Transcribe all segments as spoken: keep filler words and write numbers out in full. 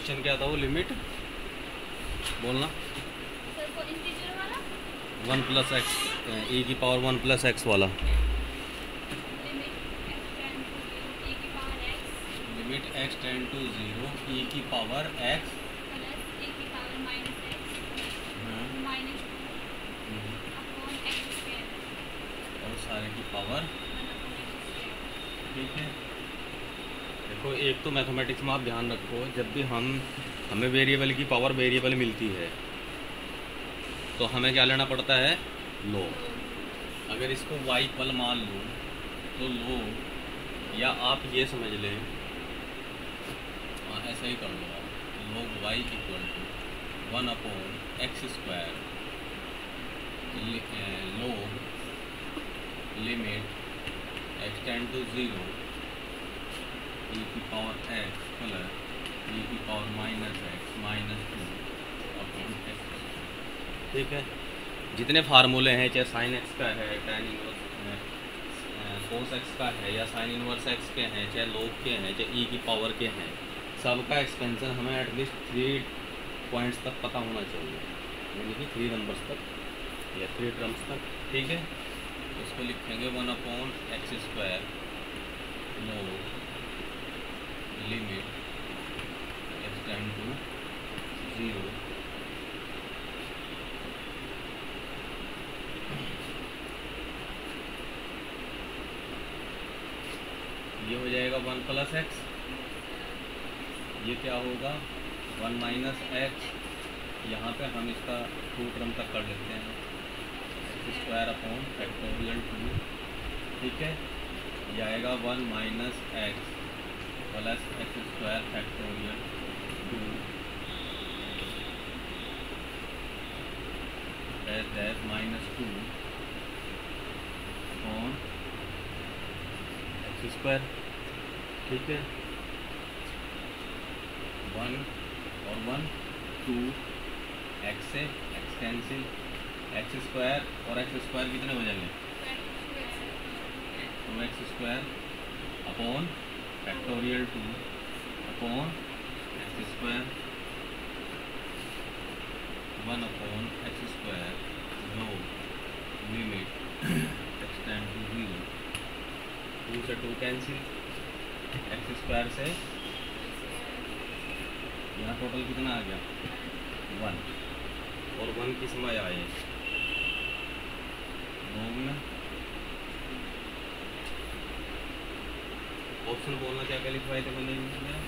Question क्या था वो लिमिट बोलना। वन प्लस एक्स ई की पावर वन प्लस एक्स वाला। Limit x tend to zero e की पावर एक्स और सारे की पावर। ठीक है, देखो एक तो मैथमेटिक्स में आप ध्यान रखो, जब भी हम हमें वेरिएबल की पावर वेरिएबल मिलती है तो हमें क्या लेना पड़ता है, लोग। अगर इसको y इक्वल मान लो तो लोग, या आप ये समझ लें, हाँ ऐसा ही कर लो आप, लोग y equal to one upon x square लोग limit x tend to zero e की पावर एक्स प्लस ई की power minus x minus two upon x. ठीक है, जितने फार्मूले हैं, चाहे साइन एक्स का है, टैन इनवर्स कोस एक्स का है, या साइन इनवर्स एक्स के हैं, चाहे लोग के हैं, चाहे ई की पावर के हैं, सबका एक्सपेंशन हमें एटलीस्ट थ्री पॉइंट्स तक पता होना चाहिए, यानी कि थ्री नंबर्स तक या थ्री टर्म्स तक। ठीक है, उसको लिखेंगे वन अपॉन एक्स स्क्वायर लोग limit x tend to zero ये हो जाएगा वन प्लस एक्स, ये क्या होगा वन माइनस एक्स, यहाँ पे हम इसका टू टर्म तक कर लेते हैं, x square upon factorial two. ठीक है, ये आएगा one minus x plus x square factorial two dash dash minus two upon x square. ठीक है, वन और वन टू, एक्स से एक्स कैंसिल, एक्स स्क्वायर और एक्स स्क्वायर कितने हो जाएंगे, two x square upon factorial two upon x square one upon x square लो limit x tend to zero, two से टू कैंसिल, एक्स स्क्वायर से यहाँ total कितना आ गया वन, और वन किस में आए लोग में। ऑप्शन बोलना क्या क्या लिखवाए थे मैंने इसमें,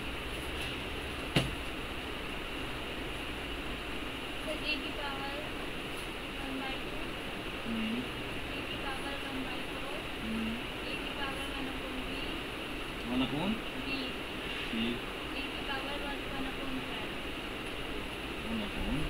one upon C one upon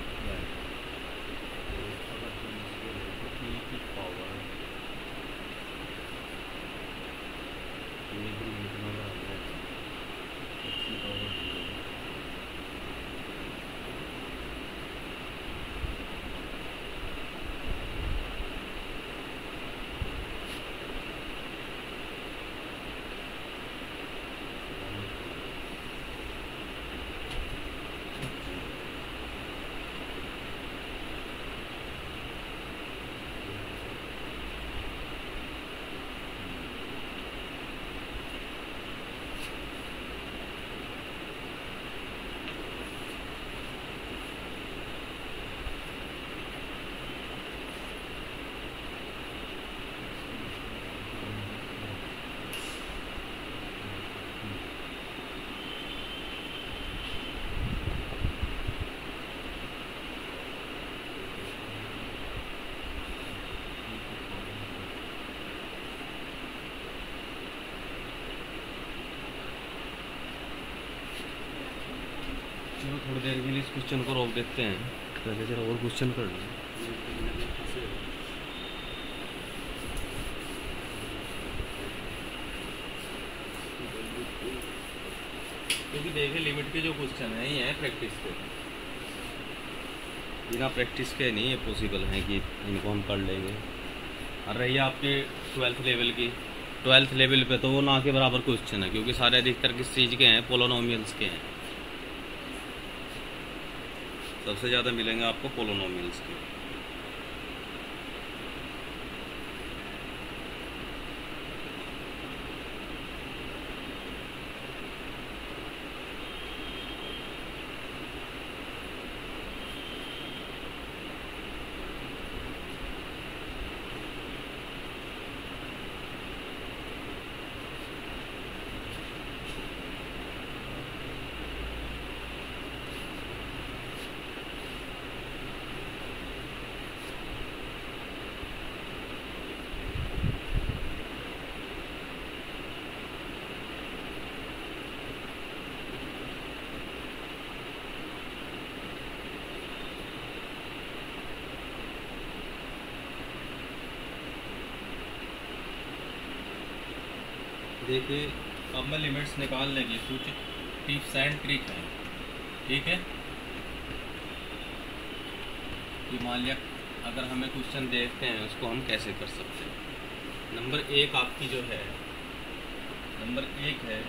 चलो थोड़ी देर के लिए इस क्वेश्चन को रोक देते हैं, पहले जरा और क्वेश्चन कर लें। क्योंकि देखिए लिमिट के जो क्वेश्चन हैं ये हैं प्रैक्टिस के, बिना प्रैक्टिस के नहीं ये पॉसिबल है कि इनको हम कर लेंगे। और रही आपके ट्वेल्थ लेवल की, ट्वेल्थ लेवल पे तो वो ना के बराबर क्वेश्चन है, क्योंकि सारे अधिकतर किस चीज़ के हैं, पोलोनोमियल्स के हैं। सबसे ज़्यादा मिलेंगे आपको पोलोनोमियल्स के। देखिए अब मैं लिमिट्स निकालने की कुछ टिप्स एंड ट्रिक है, ठीक है। कि मान लिया अगर हमें क्वेश्चन देखते हैं उसको हम कैसे कर सकते हैं। नंबर एक आपकी जो है, नंबर एक है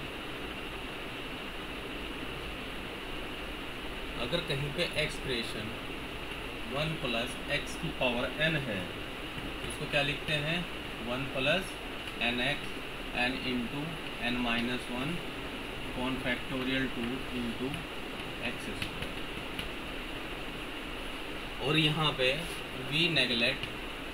अगर कहीं पे एक्सप्रेशन वन प्लस एक्स की पावर एन है तो इसको क्या लिखते हैं, one plus n x n into n minus one upon factorial two into x square. और यहाँ पे we neglect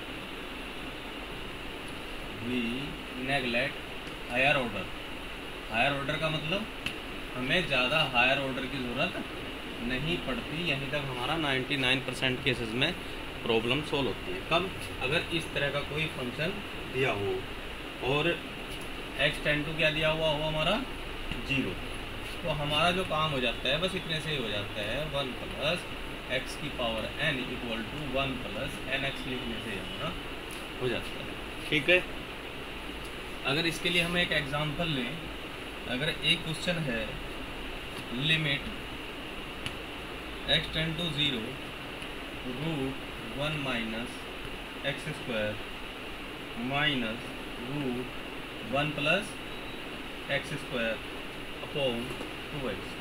we neglect higher order. Higher order का मतलब हमें ज़्यादा हायर ऑर्डर की ज़रूरत नहीं पड़ती। यहीं तक हमारा निन्यानवे परसेंट केसेस में प्रॉब्लम सॉल्व होती है। कब, अगर इस तरह का कोई फंक्शन दिया हो और एक्स टेन टू क्या दिया हुआ हो हमारा जीरो, तो हमारा जो काम हो जाता है बस इतने से ही हो जाता है, वन प्लस एक्स की power n equal to one plus n x लिखने से हमारा हो जाता है, ठीक है। अगर इसके लिए हम एक एग्जांपल लें, अगर एक क्वेश्चन है limit x tend to zero root one minus x square minus root one plus x square upon two x,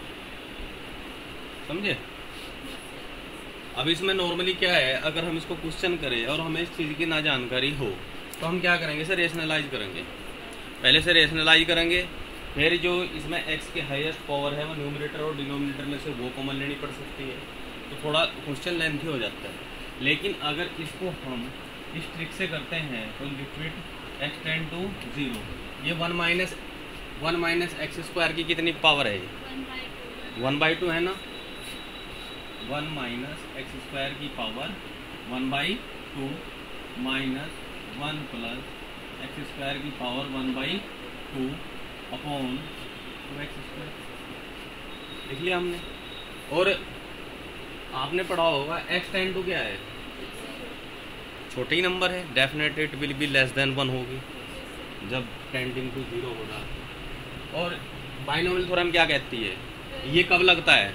समझे। अब इसमें नॉर्मली क्या है, अगर हम इसको क्वेश्चन करें और हमें इस चीज़ की ना जानकारी हो तो हम क्या करेंगे, सर रेशनलाइज करेंगे। पहले से रेशनलाइज करेंगे, फिर जो इसमें x के हाईएस्ट पावर है वो न्यूमरेटर और डिनोमिनेटर में से वो कॉमन लेनी पड़ सकती है, तो थोड़ा क्वेश्चन लेंथी हो जाता है। लेकिन अगर इसको हम इस ट्रिक से करते हैं तो लिक्विड एक्स टेन टू ज़ीरो, ये one minus one minus x square की कितनी पावर है, वन बाई टू है ना। वन माइनस एक्स स्क्वायर की power one by two minus one plus x square की power one by two upon two x square, लिख लिया हमने। और आपने पढ़ा होगा एक्स टेन टू क्या है, छोटे ही नंबर है, definite it will be less than one होगी जब टेंडिंग टू जीरो होगा। और बाइनोमियल थ्योरम क्या कहती है, ये कब लगता है,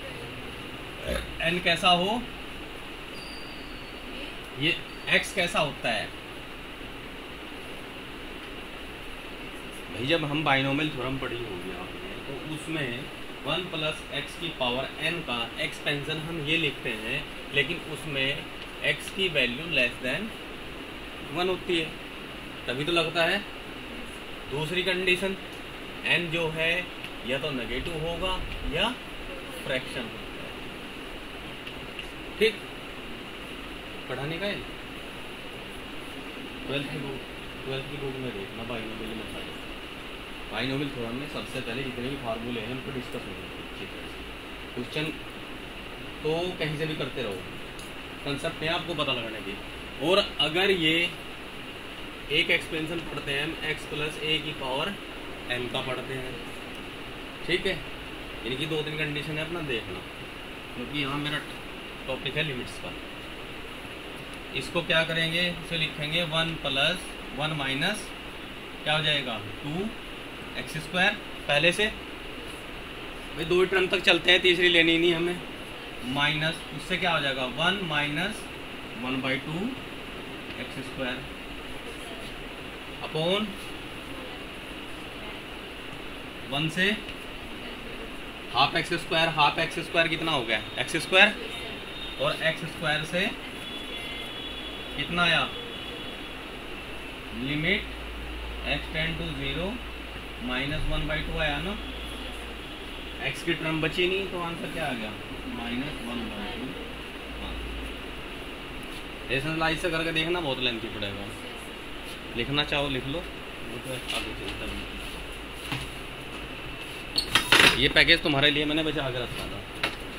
एन कैसा हो, ये एक्स कैसा होता है भाई। जब हम बाइनोमियल थ्योरम पढ़ी होगी आपने तो उसमें वन प्लस एक्स की पावर एन का एक्सपेंशन हम ये लिखते हैं, लेकिन उसमें एक्स की वैल्यू लेस देन वन होती है, तभी तो लगता है। दूसरी कंडीशन, एन जो है या तो नेगेटिव होगा या फ्रैक्शन होगा, ठीक। पढ़ाने का है ट्वेल्थ की बुक, ट्वेल्थ की बुक में देखना बाइनोमियल मेथड। बाइनोमियल थ्योरम में सबसे पहले जितने भी फार्मूले हैं उनको डिस्कस होंगे, ठीक है। क्वेश्चन तो कहीं से भी करते रहो, कंसेप्ट है आपको पता लगाने की। और अगर ये एक एक्सपेंशन पढ़ते हैं हम एक्स प्लस ए की पावर एन का पढ़ते हैं, ठीक है। इनकी दो तीन कंडीशन है अपना देखना, क्योंकि यहाँ मेरा टॉपिक है लिमिट्स का। इसको क्या करेंगे, इसे लिखेंगे वन प्लस वन माइनस क्या हो जाएगा टू एक्स स्क्वायर, पहले से भाई दो टर्म तक चलते हैं, तीसरी लेनी नहीं हमें, माइनस उससे क्या हो जाएगा one minus one by two x square upon one से half x square half x square कितना हो गया एक्स स्क्वायर, और एक्स स्क्वायर से कितना आया limit x tend to zero minus one by two आया ना, एक्स की टर्म बची नहीं तो आंसर क्या आ गया minus one by two. Rationalise से करके देखना बहुत लेंथी पड़ेगा, लिखना चाहो लिख लो, वो तो आगे चलता है। ये पैकेज तुम्हारे लिए मैंने बचा के रखा था।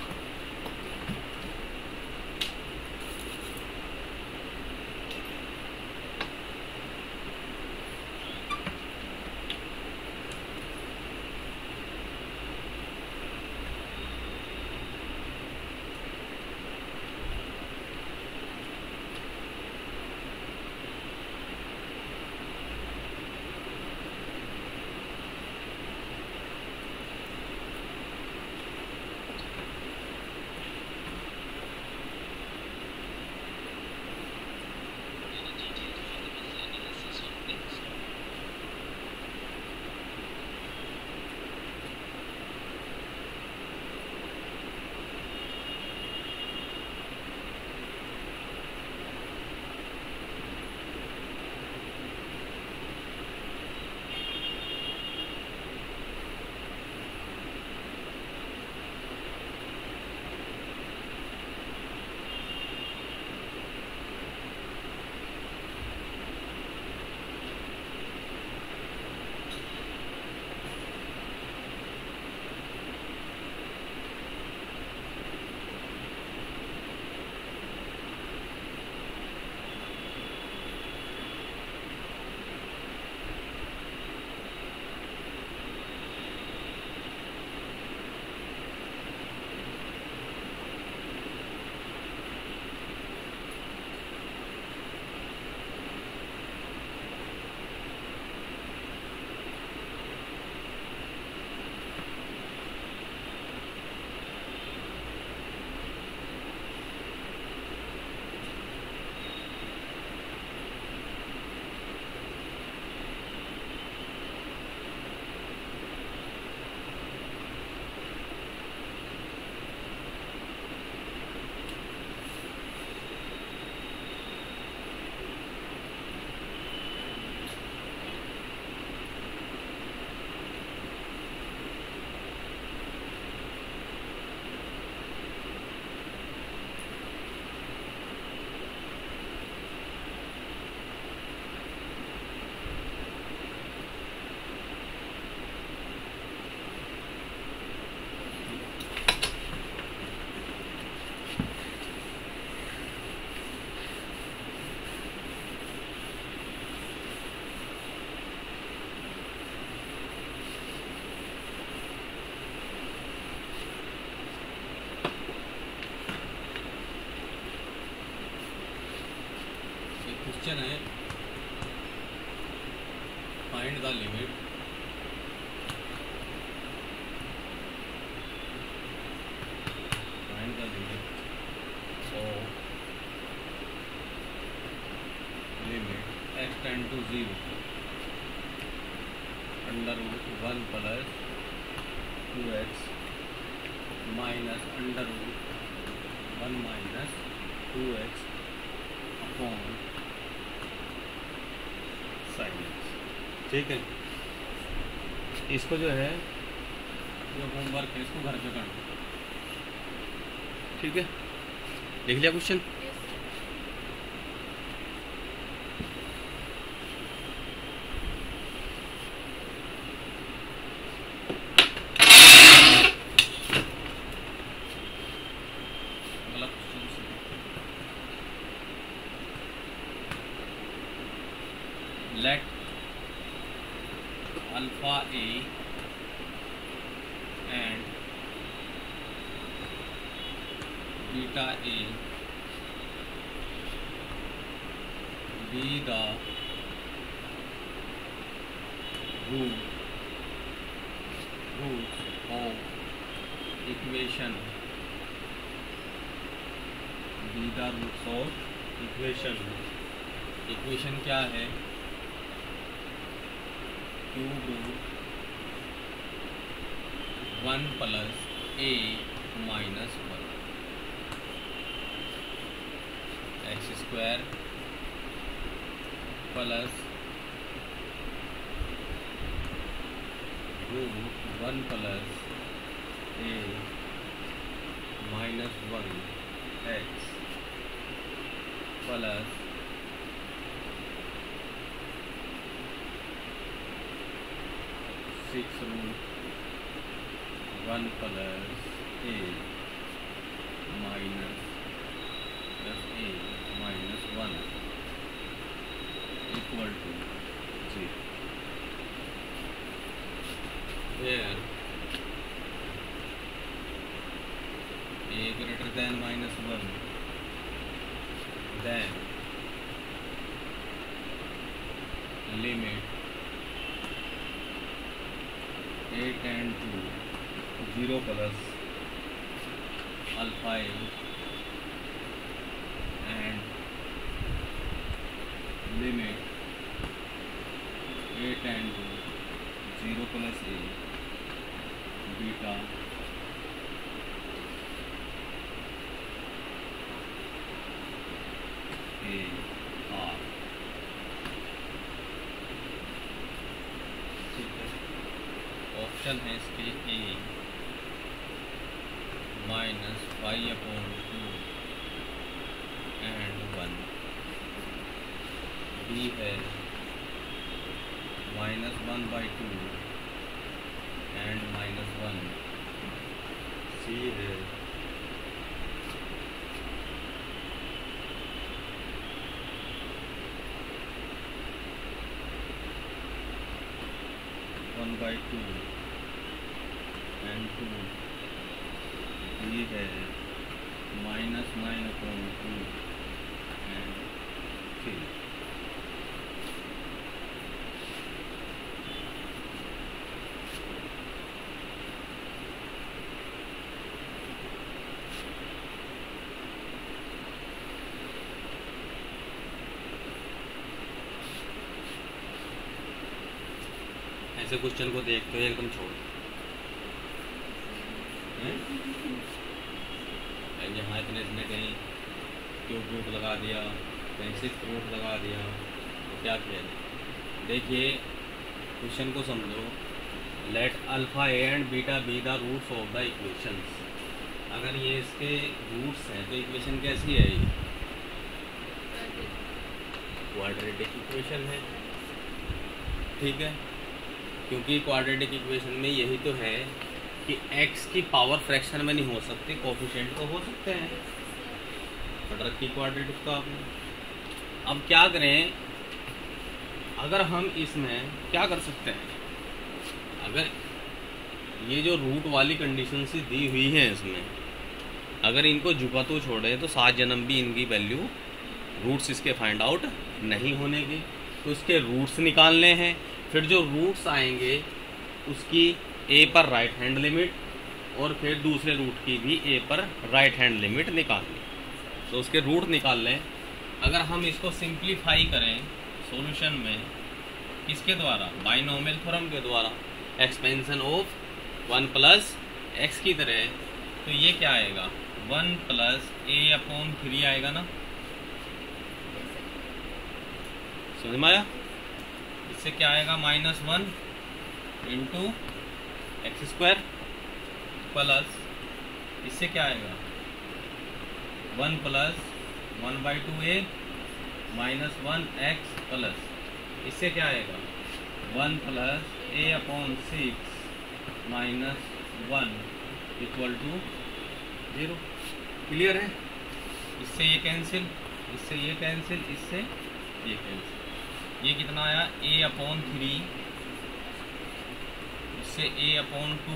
क्वेश्चन है find the limit find the limit of limit x tend to zero under root one plus two x minus under root one minus two x upon sine x. ठीक है, इसको जो है जो होमवर्क है इसको घर पे करना। ठीक है, लिख लिया question. Let alpha a and beta a be the root roots of equation be the roots of equation equation क्या है cube root one plus a minus one x square plus root one plus a minus one x plus six root one plus a minus plus a minus one equal to zero. Here a greater than minus one, then limit a tend to zero plus alpha a and limit a tend to zero plus a beta a are. ठीक है, option है इसके a minus five upon two and one, B है minus one by two and minus one, C है one by two and two, D है minus nine upon two and three. ऐसे question को देखते हो एकदम छोड़, यहाँ इतने इसने कहीं क्यूब रूट लगा दिया, कहीं सिक्स रूट लगा दिया, तो क्या किया जाए। देखिए क्वेश्चन को समझो, let alpha a and beta b the roots of the equations. अगर ये इसके रूट्स हैं तो इक्वेशन कैसी है, ये क्वाड्रेटिक इक्वेशन है। ठीक है, क्योंकि क्वाड्रेटिक इक्वेशन में यही तो है कि x की पावर फ्रैक्शन में नहीं हो सकती, कोफिशिएंट तो हो सकते हैं। पढ़ रखी क्वाड्रेटिक तो आपने। अब क्या करें, अगर हम इसमें क्या कर सकते हैं, अगर ये जो रूट वाली कंडीशन सी दी हुई है इसमें, अगर इनको झुका तो छोड़े तो सात जन्म भी इनकी वैल्यू रूट्स इसके फाइंड आउट नहीं होने की, तो इसके रूट्स निकालने हैं। फिर जो रूट्स आएंगे उसकी ए पर राइट हैंड लिमिट और फिर दूसरे रूट की भी ए पर राइट हैंड लिमिट निकालनी, तो उसके रूट निकाल लें। अगर हम इसको सिंप्लीफाई करें सॉल्यूशन में किसके द्वारा, बाइनोमियल थ्योरम के द्वारा, expansion of one plus x की तरह, तो ये क्या आएगा, one plus a upon three आएगा ना, समझ में आया। इससे क्या आएगा, minus one into x square plus, इससे क्या आएगा, one plus one by two a minus one x plus, इससे क्या आएगा, one plus a upon six minus one equal to zero. Clear है। इससे ये कैंसिल, इससे ये कैंसिल, इससे ये कैंसिल। ये कितना आया, ए अपॉन थ्री, उससे ए अपॉन टू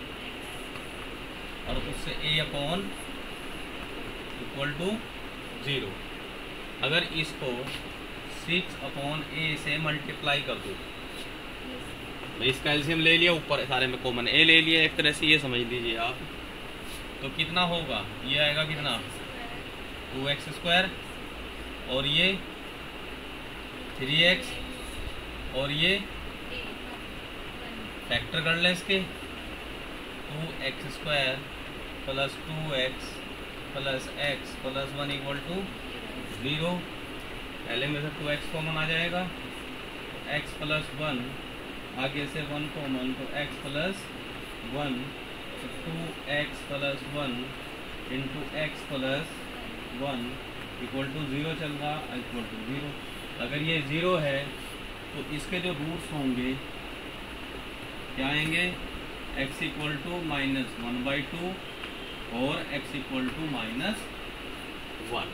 और उससे a upon equal to zero. अगर इसको सिक्स अपॉन ए से मल्टीप्लाई कर दो, इसका एलसीएम ले लिया, ऊपर सारे में कॉमन ए ले लिया, एक तरह से ये समझ लीजिए आप, तो कितना होगा, ये आएगा कितना, टू एक्स स्क्वायर और ये थ्री एक्स और ये फैक्टर कर लें इसके, two x square plus two x plus x plus one equal to zero. पहले में से टू एक्स कॉमन आ जाएगा, एक्स प्लस वन, आगे से वन कॉमन तो x plus one, two x plus one into x plus one equal to zero चल रहा, equal to zero. अगर ये ज़ीरो है तो इसके जो रूट्स होंगे क्या आएंगे, x equal to minus one by two और x equal to minus one.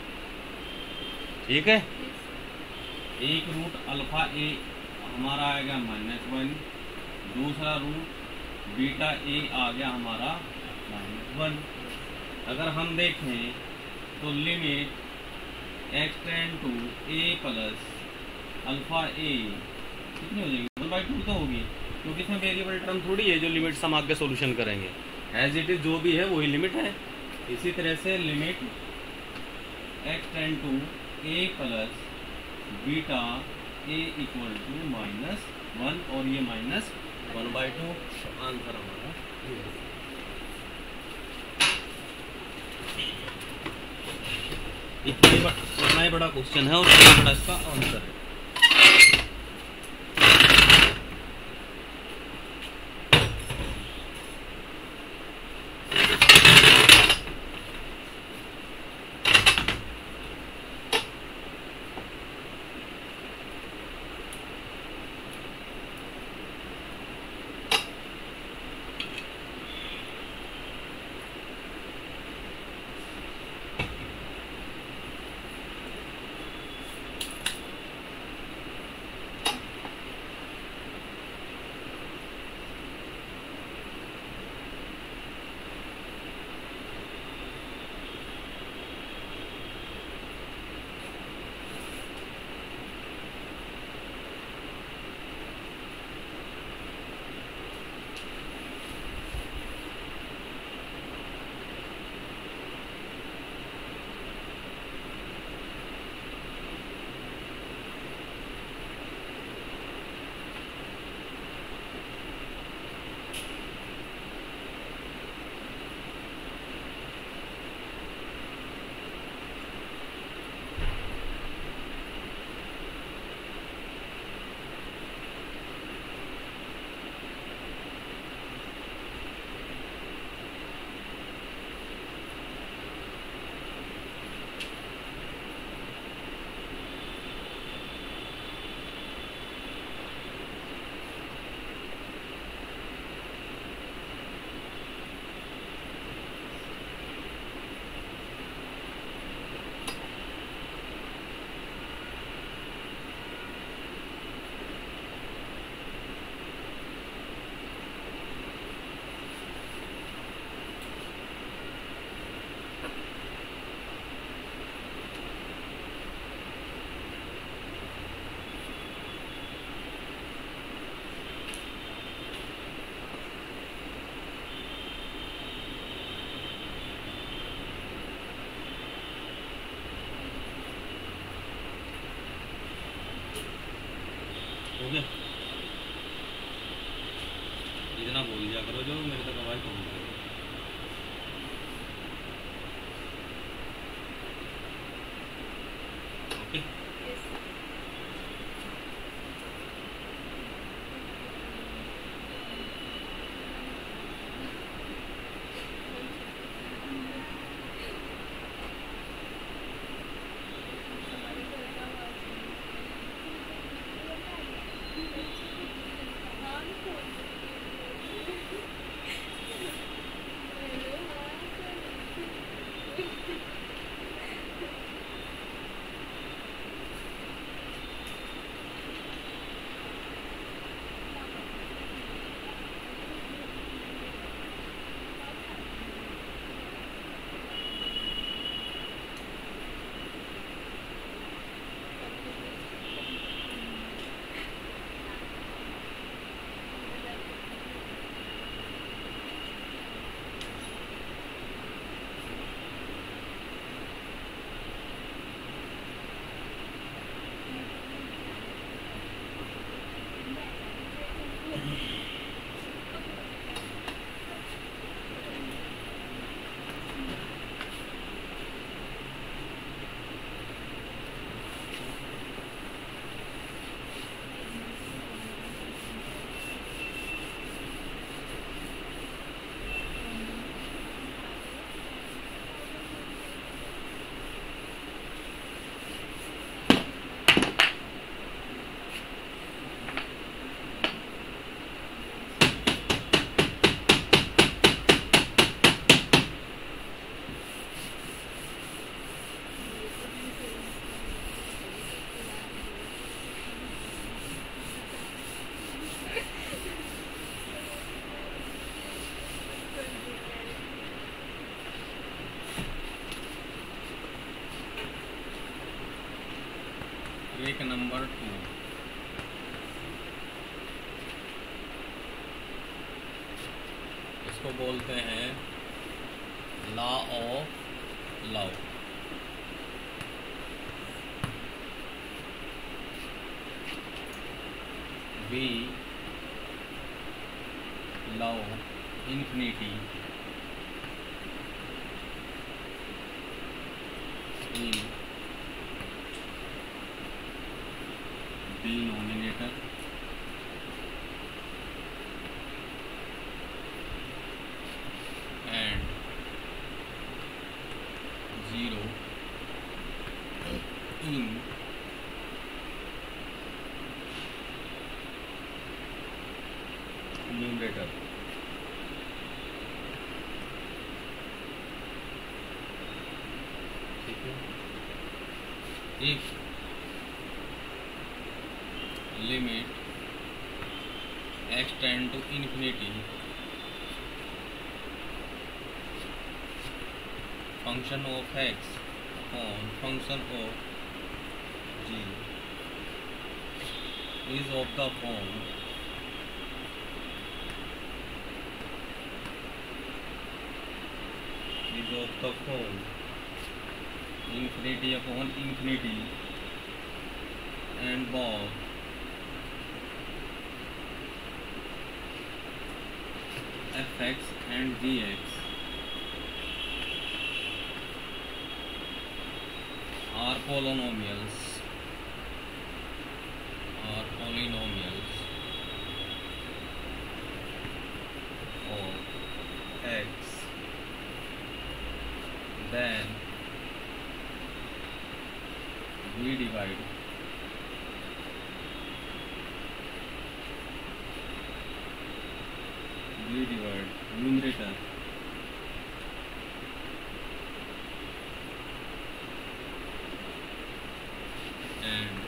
ठीक है, एक रूट अल्फा ए हमारा आएगा माइनस वन, दूसरा रूट बीटा ए आ गया हमारा माइनस वन। अगर हम देखें तो limit x tend to a plus alpha a कितनी हो जाएगी, वन बाई टू तो होगी, क्योंकि इसमें वेरिएबल टर्म थोड़ी है जो लिमिट हम आगे सॉल्यूशन करेंगे। एज इट इज जो भी है वही लिमिट है। इसी तरह से limit x tend to a plus beta a equal to minus one और ये minus one by two. Answer हमारा इतना ही इतना ही बड़ा क्वेश्चन है और इतना बड़ा इसका आंसर है। हो गया, इतना बोल दिया करो जो मेरे तक आवाज़ पहुँच गई। ओके, ट्रिक नंबर टू, इसको बोलते हैं law of love. We love infinity in denominator and zero in numerator। If limit x tend to infinity, function of x upon function of g is of the form is of the form infinity upon infinity and both fx and gx are polynomials are polynomials of x, then we divide we divide numerator and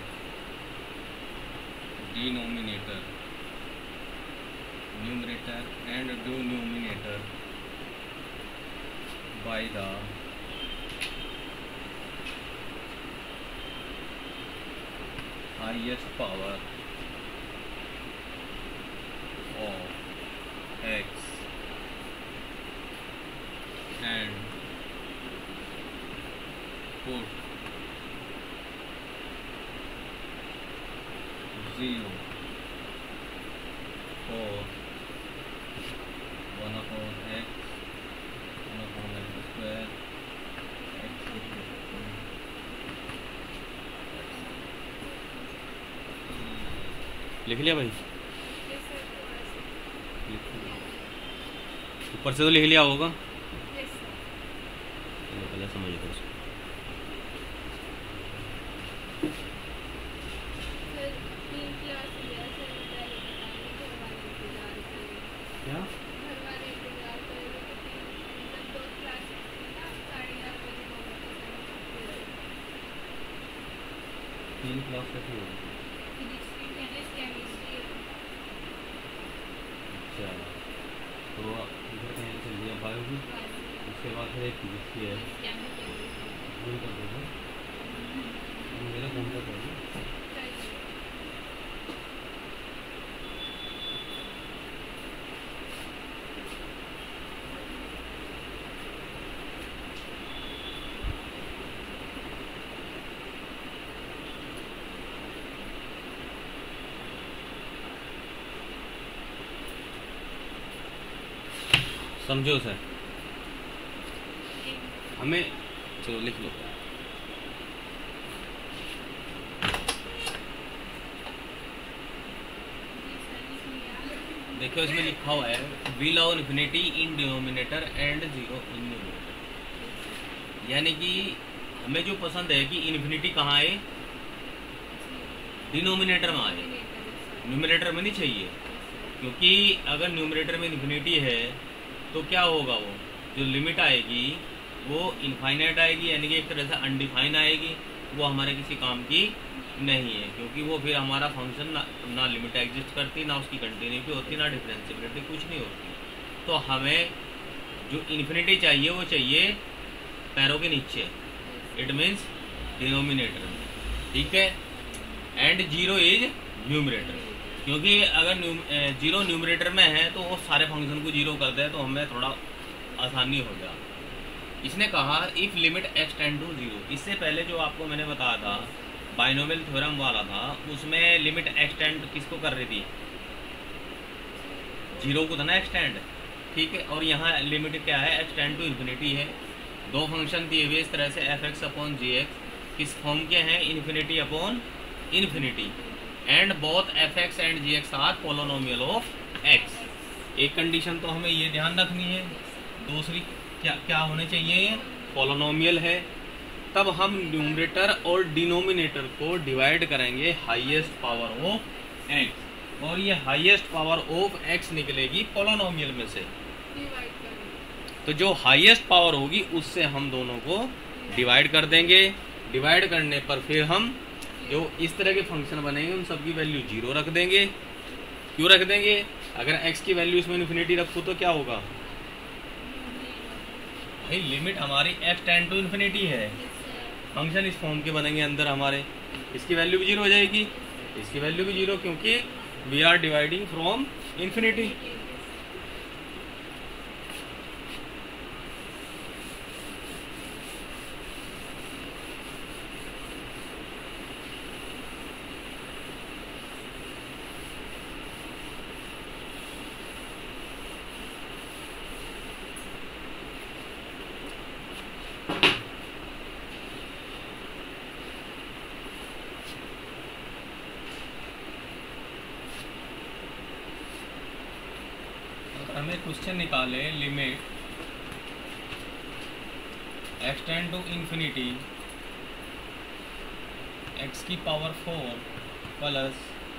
denominator numerator and denominator by the highest power of x and put zero for one upon x, one upon x square, x equal to लिख लिया भाई, ऊपर से तो लिख लिया होगा, चलो पहले समझ लो उसको। क्या तीन क्लास कैसे होगी? अच्छा, तो इधर कहीं चल दिया बायोलॉजी, उसके बाद फिर एक फिजिक्स की है, वही कर दोगे मेरा कौन सा पढ़ो। समझो सर, हमें चलो लिख लो। देखो इसमें लिखा हुआ है we love infinity in denominator and zero in numerator, यानी कि हमें जो पसंद है कि इन्फिनिटी कहाँ आए, डिनोमिनेटर में आए, न्यूमरेटर में नहीं चाहिए, क्योंकि अगर न्यूमरेटर में इन्फिनिटी है तो क्या होगा, वो जो लिमिट आएगी वो इनफाइनाइट आएगी, यानी कि एक तरह से अनडिफाइन आएगी, वो हमारे किसी काम की नहीं है, क्योंकि वो फिर हमारा फंक्शन ना, ना लिमिट एग्जिस्ट करती, ना उसकी कंटिन्यूटी होती, ना डिफरेंशिएबिलिटी, कुछ नहीं होती। तो हमें जो इन्फिनिटी चाहिए वो चाहिए पैरों के नीचे, इट मीन्स डिनोमिनेटर में, ठीक है। एंड जीरो इज न्यूमरेटर, क्योंकि अगर जीरो न्यूमरेटर में है तो वो सारे फंक्शन को जीरो कर दे तो हमें थोड़ा आसानी हो गया। इसने कहा if limit x tend to zero, इससे पहले जो आपको मैंने बताया था बाइनोमियल थ्योरम वाला था, उसमें लिमिट एक्सटेंड किसको कर रही थी, जीरो को था ना एक्सटेंड, ठीक है। और यहाँ लिमिट क्या है, एक्सटेंड टू इन्फिनिटी है। दो फंक्शन दिए हुए इस तरह से f x upon g x किस फॉर्म के हैं, infinity upon infinity, and both f x and g x are polynomial of x. एक कंडीशन तो हमें ये ध्यान रखनी है, दूसरी क्या क्या होने चाहिए, पोलोनोमियल है। तब हम न्यूमरेटर और डिनोमिनेटर को डिवाइड करेंगे हाईएस्ट पावर ऑफ एक्स, और ये हाईएस्ट पावर ऑफ एक्स निकलेगी पोलोनोमियल में से। तो जो हाईएस्ट पावर होगी उससे हम दोनों को डिवाइड कर देंगे। डिवाइड करने पर फिर हम जो इस तरह के फंक्शन बनेंगे उन सबकी वैल्यू जीरो रख देंगे। क्यों रख देंगे, अगर x की वैल्यू इसमें इन्फिनिटी रखो तो क्या होगा भाई, लिमिट हमारी x टेंड टू इन्फिनिटी है, फंक्शन इस फॉर्म के बनेंगे अंदर हमारे, इसकी वैल्यू भी जीरो हो जाएगी, इसकी वैल्यू भी जीरो, क्योंकि we are dividing from infinity. हमें क्वेश्चन निकाले limit x tend to infinity x की power four plus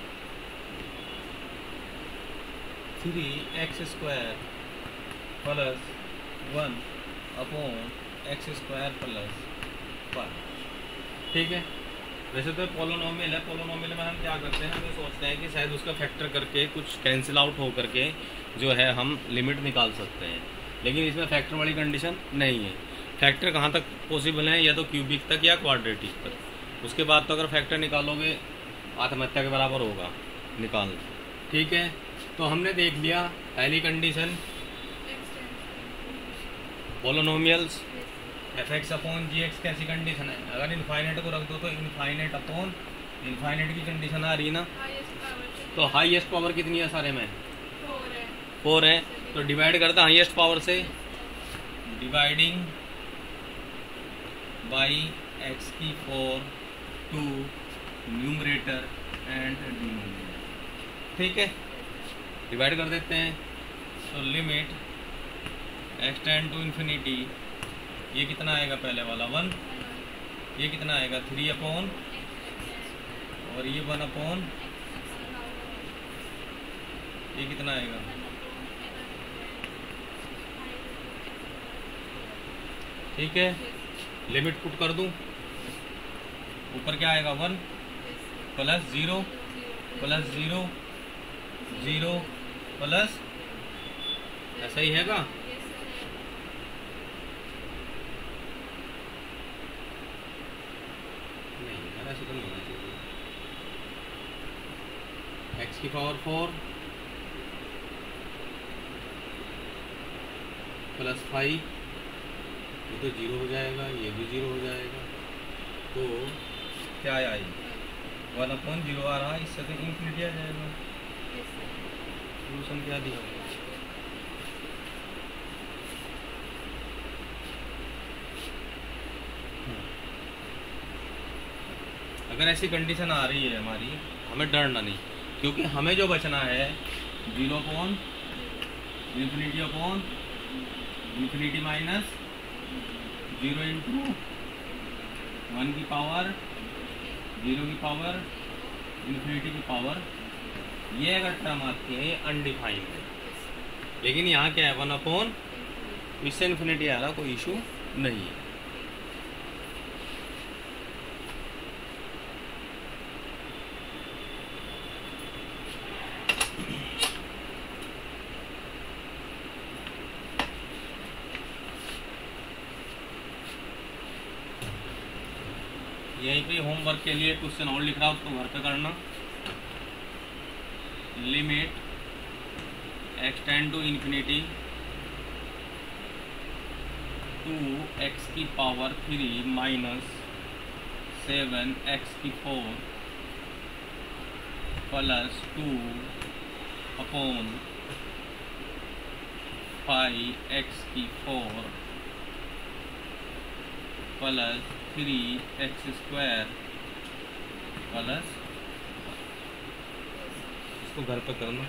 three x square plus one upon x square plus one, ठीक है। वैसे तो पोलोनोमियल है, पोलोनोमियल में हम क्या करते हैं, हम ये सोचते हैं कि शायद उसका फैक्टर करके कुछ कैंसिल आउट हो करके जो है हम लिमिट निकाल सकते हैं, लेकिन इसमें फैक्टर वाली कंडीशन नहीं है। फैक्टर कहाँ तक पॉसिबल है, या तो क्यूबिक तक या क्वाड्रेटिक तक, उसके बाद तो अगर फैक्टर निकालोगे आत्महत्या के बराबर होगा निकालना, ठीक है। तो हमने देख लिया पहली condition polynomials, f x upon g x कैसी कंडीशन है, अगर इनफाइनाइट को रख दो तो इनफाइनाइट अपॉन इनफाइनाइट की कंडीशन आ रही है ना, तो हाईएस्ट पावर कितनी है सारे में, फोर है, तो डिवाइड करता हाईएस्ट पावर से, डिवाइडिंग बाई एक्स की four to numerator and denominator, ठीक है। डिवाइड कर देते हैं, तो limit x tend to infinity, ये कितना आएगा पहले वाला वन, ये कितना आएगा थ्री अपॉन, और ये वन अपॉन, ये कितना आएगा, ठीक है। लिमिट पुट कर दूं, ऊपर क्या आएगा one plus zero plus zero zero plus, ऐसा ही हैगा, नहीं यार ऐसा तो नहीं होना चाहिए। एक्स की पावर फोर प्लस फाइव, ये तो जीरो हो जाएगा, ये भी जीरो हो जाएगा, तो क्या आया, वन अपॉन जीरो आ रहा है, इससे तो इन्फिनिटी आ जाएगा। सोल्यूशन क्या दिया, अगर ऐसी कंडीशन आ रही है हमारी, हमें डरना नहीं, क्योंकि हमें जो बचना है zero upon infinity upon infinity minus zero into one की पावर जीरो की पावर इन्फिनिटी की पावर, ये अगर टर्म आती है ये अनडिफाइंड है, लेकिन यहाँ क्या है वन अपॉन, इससे इन्फिनिटी आ रहा, कोई इशू नहीं है। यहीं पे होमवर्क के लिए क्वेश्चन और लिख रहा हूँ, उसको घर पे करना। Limit x tend to infinity two x की power three minus seven x की four plus two upon five x की four plus three x square plus, इसको घर पर करना।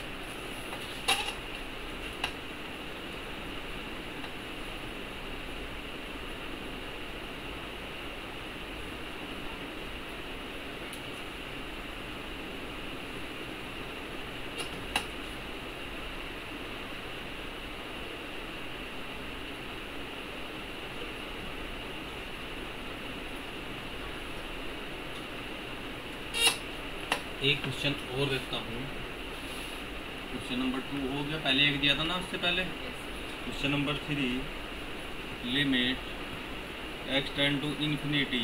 एक क्वेश्चन और देखता हूँ। क्वेश्चन नंबर टू हो गया, पहले एक दिया था ना उससे पहले। Question number three, limit x tend to infinity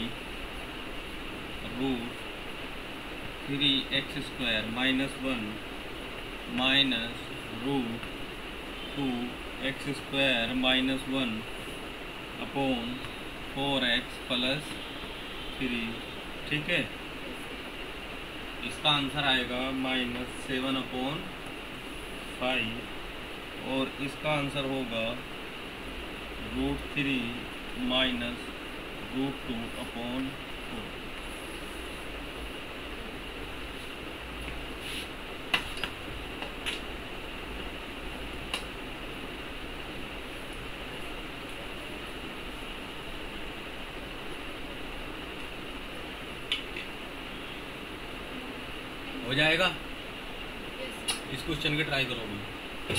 root three x square minus one minus root two x square minus one upon four x plus three. ठीक है, इसका आंसर आएगा माइनस सेवन अपॉन फाइव और इसका आंसर होगा root three minus root two upon four. हो जाएगा। इस क्वेश्चन के ट्राई करोगे।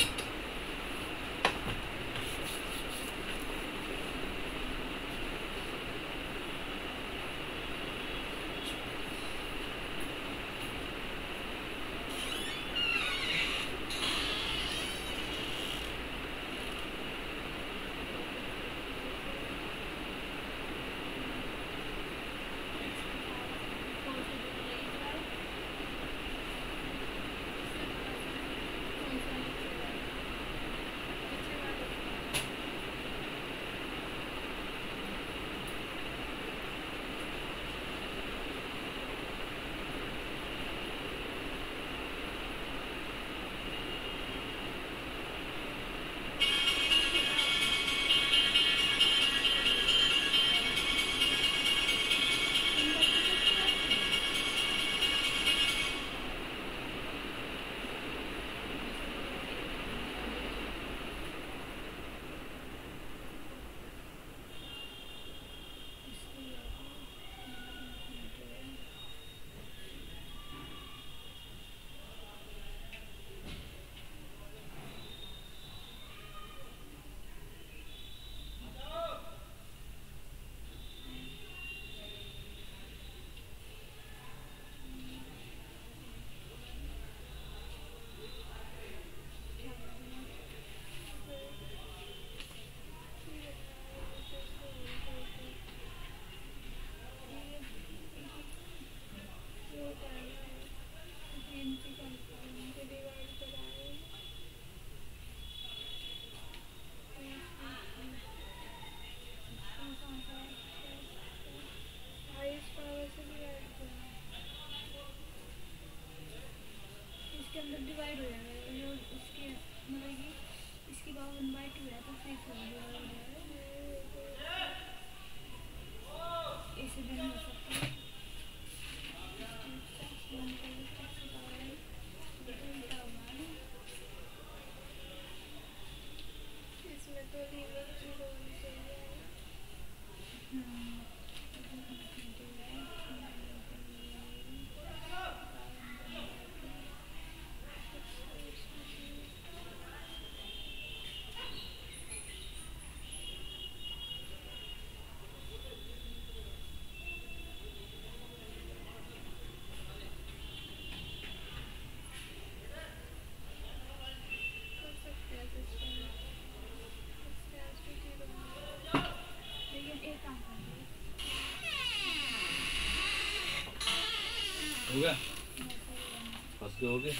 हो गया, फंस गए हो गए,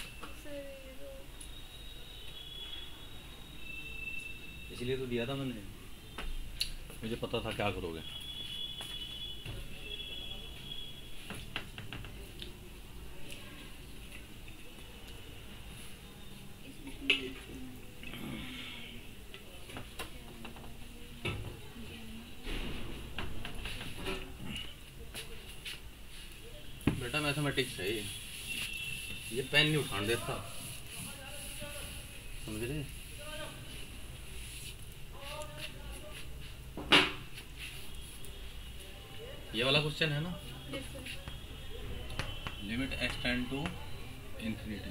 इसलिए तो दिया था मैंने, मुझे पता था क्या करोगे। बेटा मैथमेटिक्स है ये ये पेन नहीं उठाने देता, समझ रहे? ये वाला क्वेश्चन है ना, लिमिट एक्सटेंड टू इंफिनिटी।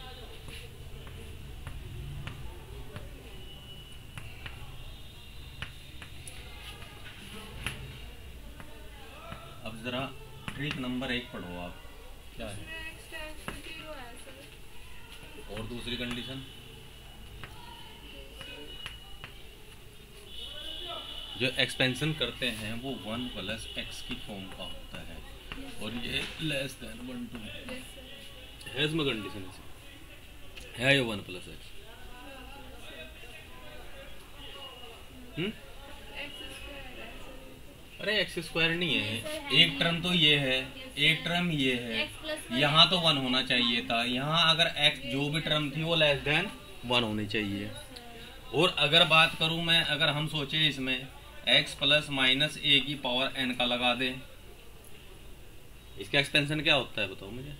अब जरा ट्रिक नंबर एक पढ़ो आप, क्या है? और दूसरी कंडीशन जो एक्सपेंशन करते हैं वो वन प्लस एक्स की फॉर्म का होता है और ये लेस देन वन टू है, है इसमें कंडीशन है ये वन प्लस एक्स। हम्म अरे एक्स स्क्वायर नहीं है, एक टर्म तो ये है, एक टर्म ये है, यहाँ तो वन होना चाहिए था, यहाँ अगर एक्स जो भी टर्म थी वो लेस देन वन होनी चाहिए। और अगर बात करूं मैं, अगर हम सोचे इसमें x प्लस माइनस ए की पावर n का लगा दें, इसका एक्सपेंशन क्या होता है बताओ मुझे?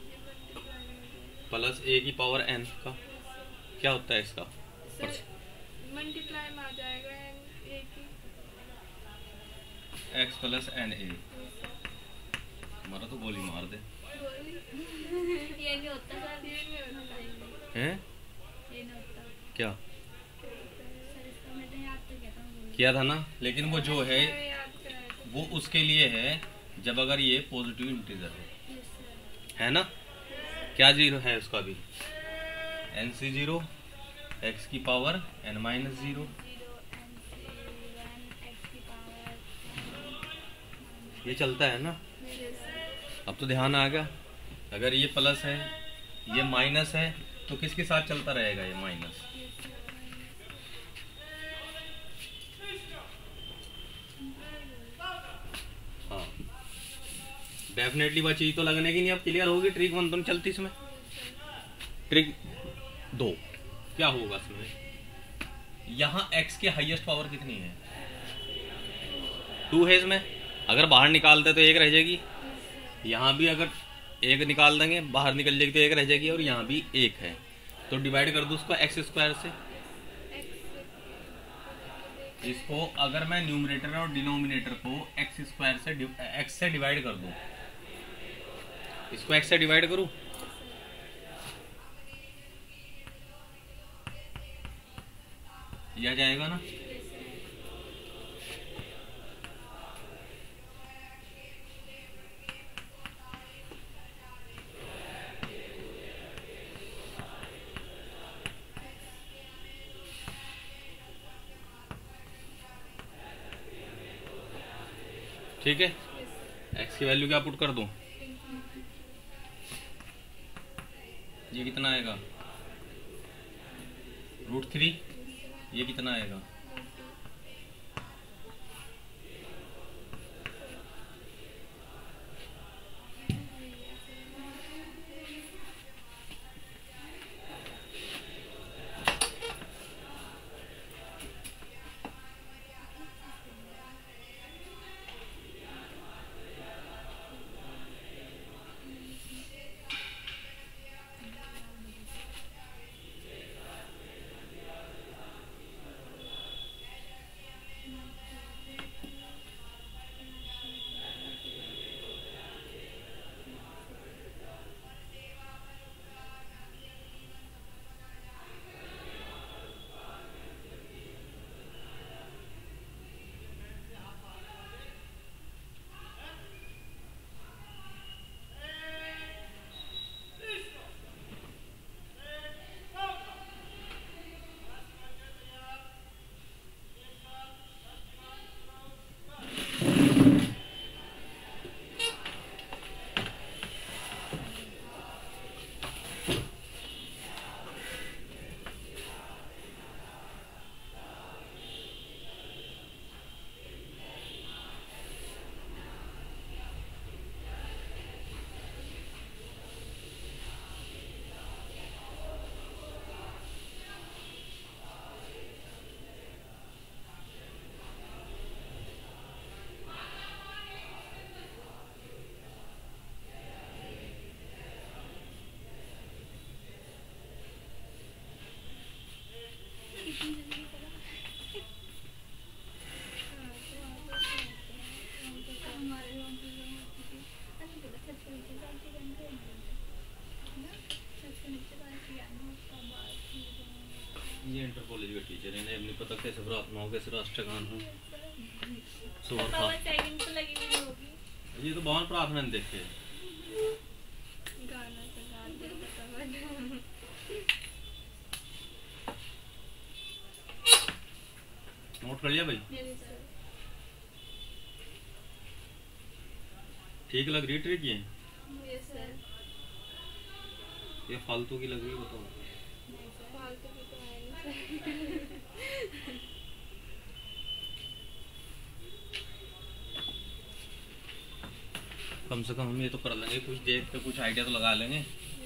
प्लस ए की पावर n का क्या होता है इसका? मल्टीप्लाई में आ जाएगा ए की x प्लस एन ए। हमारा तो गोली मार दे। ये नहीं होता सर, ये नहीं होता हैं? ये नहीं होता क्या सर, इसका मैं तो याद तो किया था किया था ना, लेकिन वो जो है वो उसके लिए है जब अगर ये पॉजिटिव इंटीजर हो, है ना? क्या जीरो है उसका भी? एन सी जीरो, एक्स की पावर एन माइनस जीरो, ये चलता है ना। अब तो ध्यान आ गया, अगर ये प्लस है ये माइनस है तो किसके साथ चलता रहेगा ये माइनस? हाँ डेफिनेटली वह चीज तो लगने की नहीं। अब क्लियर होगी ट्रिक वन तो चलती इसमें। ट्रिक दो क्या होगा इसमें? यहाँ x की हाईएस्ट पावर कितनी है? टू है इसमें, अगर बाहर निकालते तो एक रह जाएगी, यहाँ भी अगर एक निकाल देंगे बाहर निकल जाएगी तो एक रह जाएगी, और यहाँ भी एक है तो डिवाइड कर दूँ उसको एक्स स्क्वायर से। इसको अगर मैं न्यूमरेटर और डिनोमिनेटर को एक्स स्क्वायर से एक्स से डिवाइड कर दूँ, इसको एक्स से डिवाइड करूँ, यह जाएगा ना। ठीक है, x की वैल्यू क्या पुट कर दूं? ये कितना आएगा? Root three. ये कितना आएगा? प्रार्थनाओं के राष्ट्रगान हो तो पावर सेकंड तो लगी हुई होगी। ये तो बहुत प्रार्थना ने देखे। गाना चला दे फटाफट। नोट कर लिया भाई? Yes sir. ठीक लग रही है ट्रिक ये? Yes sir. ये फालतू की लग रही है बताओ? फालतू की तो है नहीं सर। कम से कम हम ये तो कर लेंगे, कुछ देख के कुछ आइडिया तो लगा लेंगे।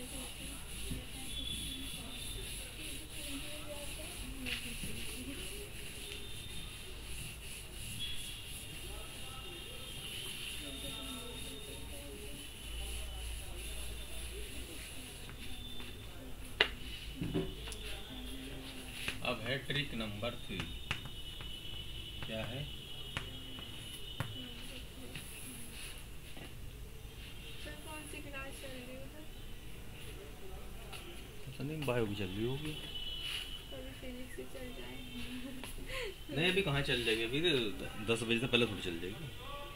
अब है ट्रिक नंबर थ्री। क्या है? सर कौन सी क्लास चल रही है सर? पता नहीं, बायो की चल रही होगी। कभी फिजिक्स से चल जाए। नहीं अभी कहाँ चल जाएगी, अभी दस बजे से पहले थोड़ी चल जाएगी।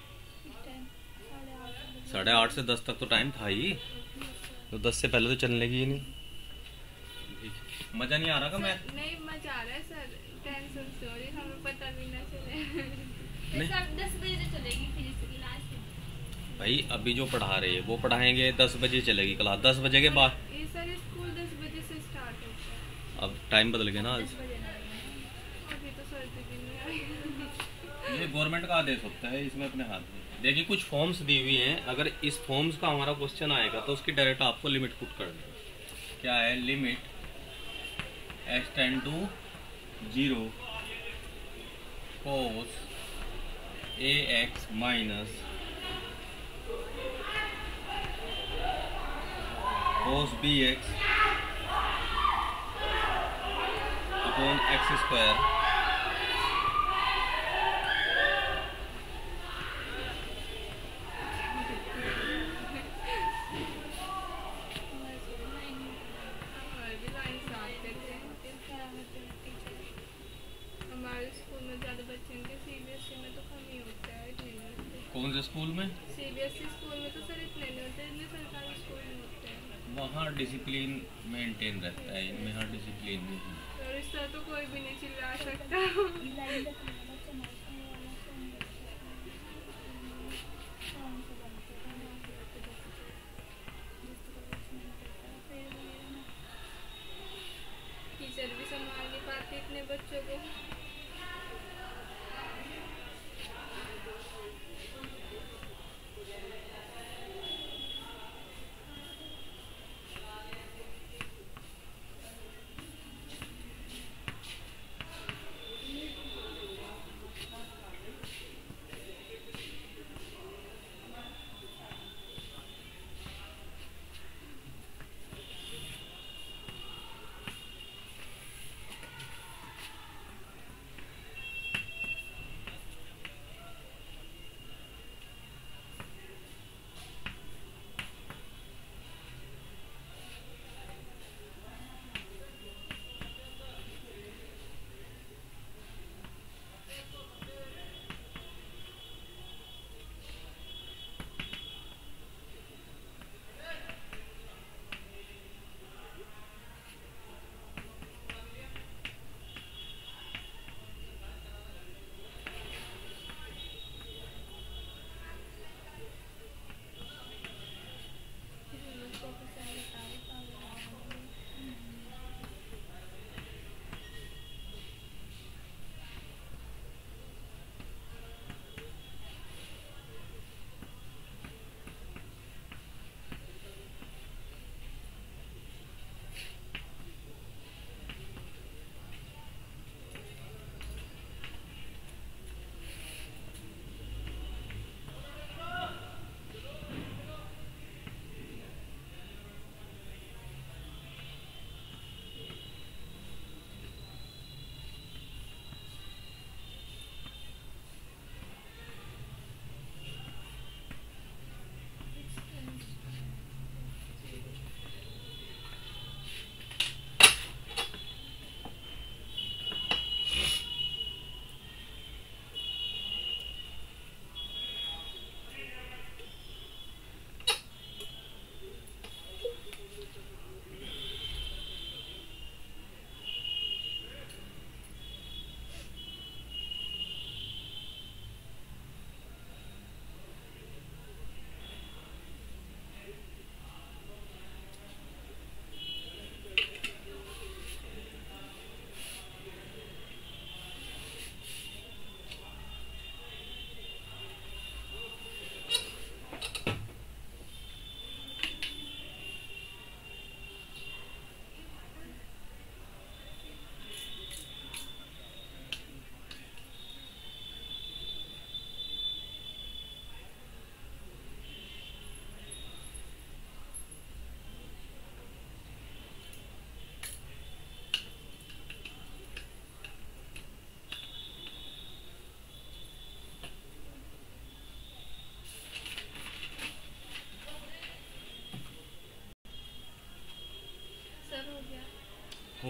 साढ़े आठ से दस तक तो टाइम था ही, तो दस से पहले तो चलने की ही नहीं। मजा नहीं आ रहा का मैं? नहीं मजा आ रहा है सर, टेंशन से हो रही, हमें पता भी ना चले। सर दस बजे से चलेगी फिजिक्स की क्लास। भाई अभी जो पढ़ा रहे हैं वो पढ़ाएंगे, दस बजे चलेगी क्लास, दस बजे के बाद। ये सर स्कूल दस बजे से स्टार्ट होता है। अब टाइम बदल गया ना आज। दस बजे ना अभी तो सर्दी दिन में आई। ये गवर्नमेंट का आदेश होता है, इसमें अपने हाथ में। देखिए कुछ फॉर्म्स दी हुई हैं, अगर इस फॉर्म्स का हमारा क्वेश्चन आएगा तो उसकी डायरेक्ट आपको लिमिट पुट कर देगा। क्या है? Limit x tend to zero cos a x minus cos b x upon x square हमारे स्कूल में ज्यादा बच्चे हैं, सीबीएसई में तो कम ही होता है। कौन से स्कूल में? सीबीएसई स्कूल में तो सर इतने नहीं होते जितने सरकारी स्कूल में होते हैं। वहाँ डिसिप्लिन मेंटेन रहता है, इनमें यहाँ डिसिप्लिन नहीं है। और इस तरह तो कोई भी नहीं चिल्ला सकता। टीचर भी संभाल नहीं पाते इतने बच्चों को।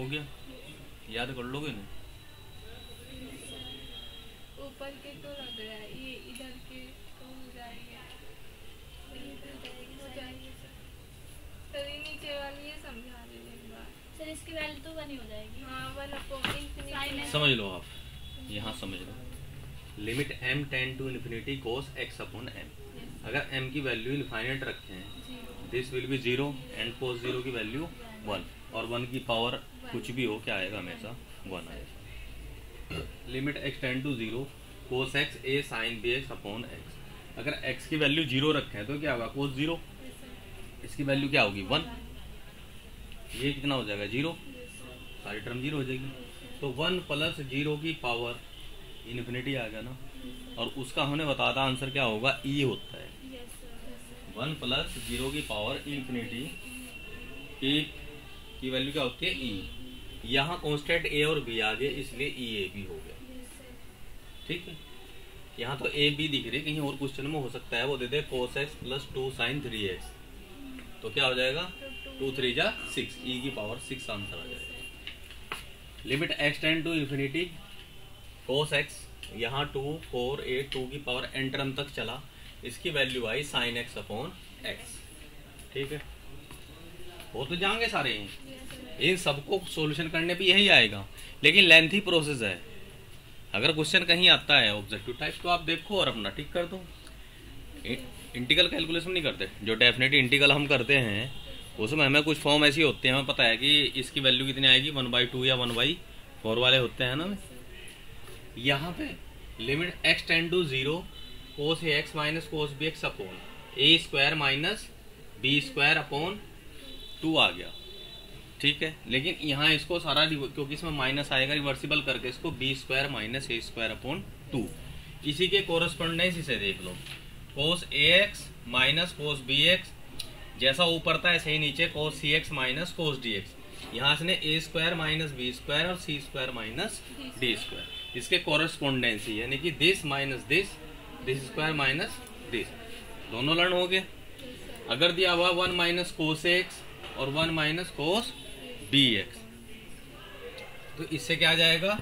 गया, याद कर लोगे ना? ऊपर के तो लग रहा है, ये इधर के तो हो जाएंगे, हो जाएंगे सर। सर ये नीचे वाली ये समझा दीजिए एक बार। सर इसकी वैल्यू तो वन ही हो जाएगी। हाँ वन अपॉन इन्फिनिटी। समझ लो आप, यहाँ समझ लो, limit m tend to infinity cos x upon m। अगर m की वैल्यू इनफाइनाइट रखे हैं, this will be zero and cos zero की वैल्यू वन, और वन की पावर कुछ भी हो क्या आएगा, हमेशा वन आएगा। Limit x tend to zero cos x a sine b x upon x। अगर x की वैल्यू जीरो रखे हैं तो क्या होगा, कोस जीरो, इसकी वैल्यू क्या होगी, वन, ये कितना हो जाएगा, जीरो, सारी टर्म जीरो हो जाएगी। तो वन प्लस जीरो की पावर इन्फिनिटी आ गया ना, और उसका हमने बताया था आंसर क्या होगा, ई होता है। वन प्लस जीरो की पावर इन्फिनिटी ए की वैल्यू क्या होती है, ई। यहाँ कांस्टेंट ए और बी आ गए, इसलिए ई ए बी हो गया। ठीक है, यहाँ तो ए बी दिख रही, कहीं और क्वेश्चन में हो सकता है वो दे दे cos x plus two sine three x, तो क्या हो जाएगा, टू थ्री जा सिक्स, ई की पावर सिक्स आंसर आ जाएगा। Limit x tend to infinity cos x, यहाँ टू फोर एट, टू की पावर एन टर्म तक चला, इसकी वैल्यू आई साइन एक्स अपॉन एक्स। ठीक है, वो तो जाएंगे सारे, इन सबको सॉल्यूशन करने पे यही आएगा, लेकिन लेंथी प्रोसेस है। अगर क्वेश्चन कहीं आता है ऑब्जेक्टिव टाइप तो आप देखो और अपना टिक कर दो। इंटीग्रल कैलकुलेशन नहीं करते, जो डेफिनेट इंटीग्रल हम करते हैं उसमें हमें कुछ फॉर्म ऐसी होते हैं, हमें पता है कि इसकी वैल्यू कितनी आएगी, वन बाई टू या वन बाई फोर वाले होते हैं ना। यहाँ पे limit x tend to zero cos a x minus cos b x upon a square minus b square upon two आ गया। ठीक है, लेकिन यहाँ इसको सारा, क्योंकि इसमें माइनस आएगा, रिवर्सिबल करके इसको b square minus a square upon two, इसी के कोरस्पोंडेंस इसे देख लो, cos a x minus cos b x, जैसा ऊपर था ऐसे ही नीचे cos c x minus cos d x. यहाँ से a square minus b square और c square minus d square, इसके कोरस्पोंडेंस ही, यानी कि this minus this, this square minus this, दोनों लर्न हो गए। अगर दिया हुआ वन माइनस कोस एक्स और one minus cos b x, तो इससे क्या आ जाएगा,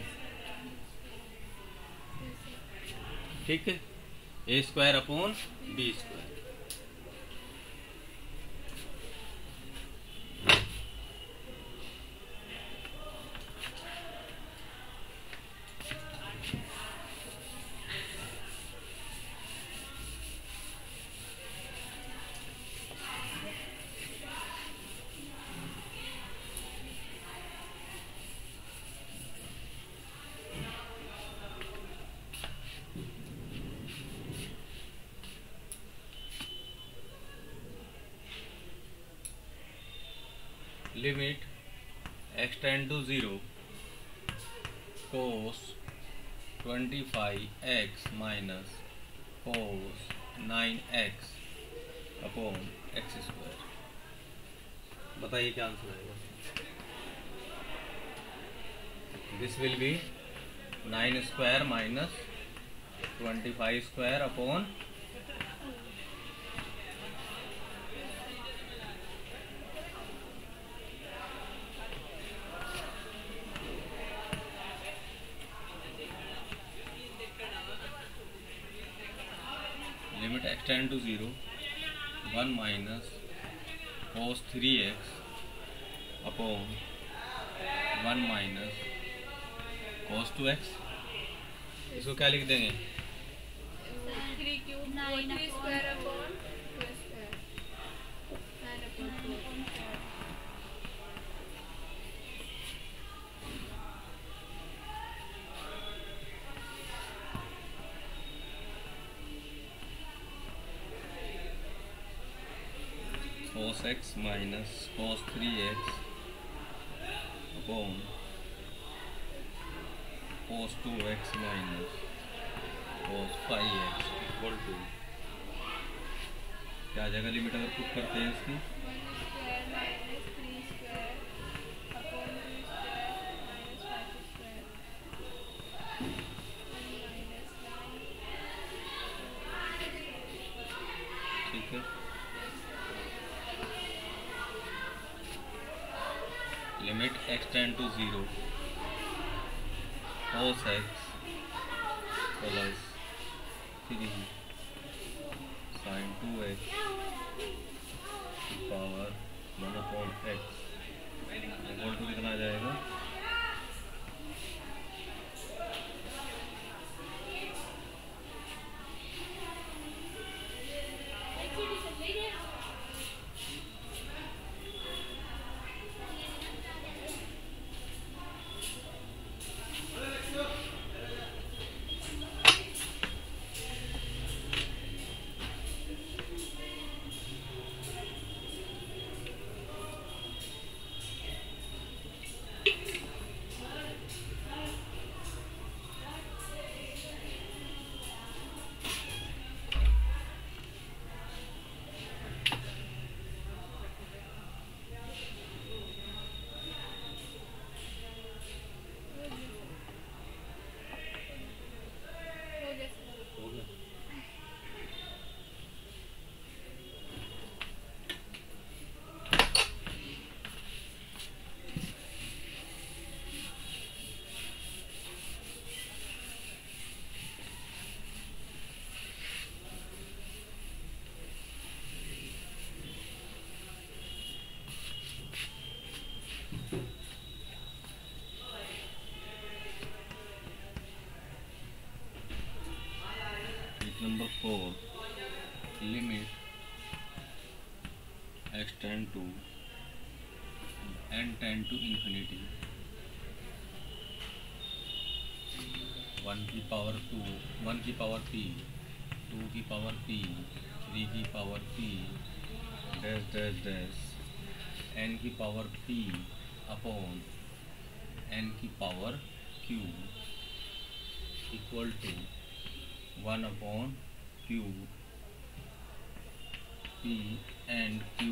ठीक है, a square upon b square. Limit x tend to zero cos twenty five x minus cos nine x upon x square. बताइए क्या आंसर आएगा। This will be nine square minus twenty five square upon limit x tend to zero one minus cos three x upon one minus cos two x. इसको क्या लिख देंगे, three cube nine square upon two square, nine upon two. cos x minus cos three x upon cos two x minus cos five x equal to क्या आ जाएगा। Limit अगर put करते हैं इसकी, limit x tend to zero cos x plus three sine two x power one upon x equal to कितना आ जाएगा number four limit x tend to n tend to infinity one की power two one की power p two की power p three की power p dash dash dash n की power p upon n की power q equal to one upon q p and q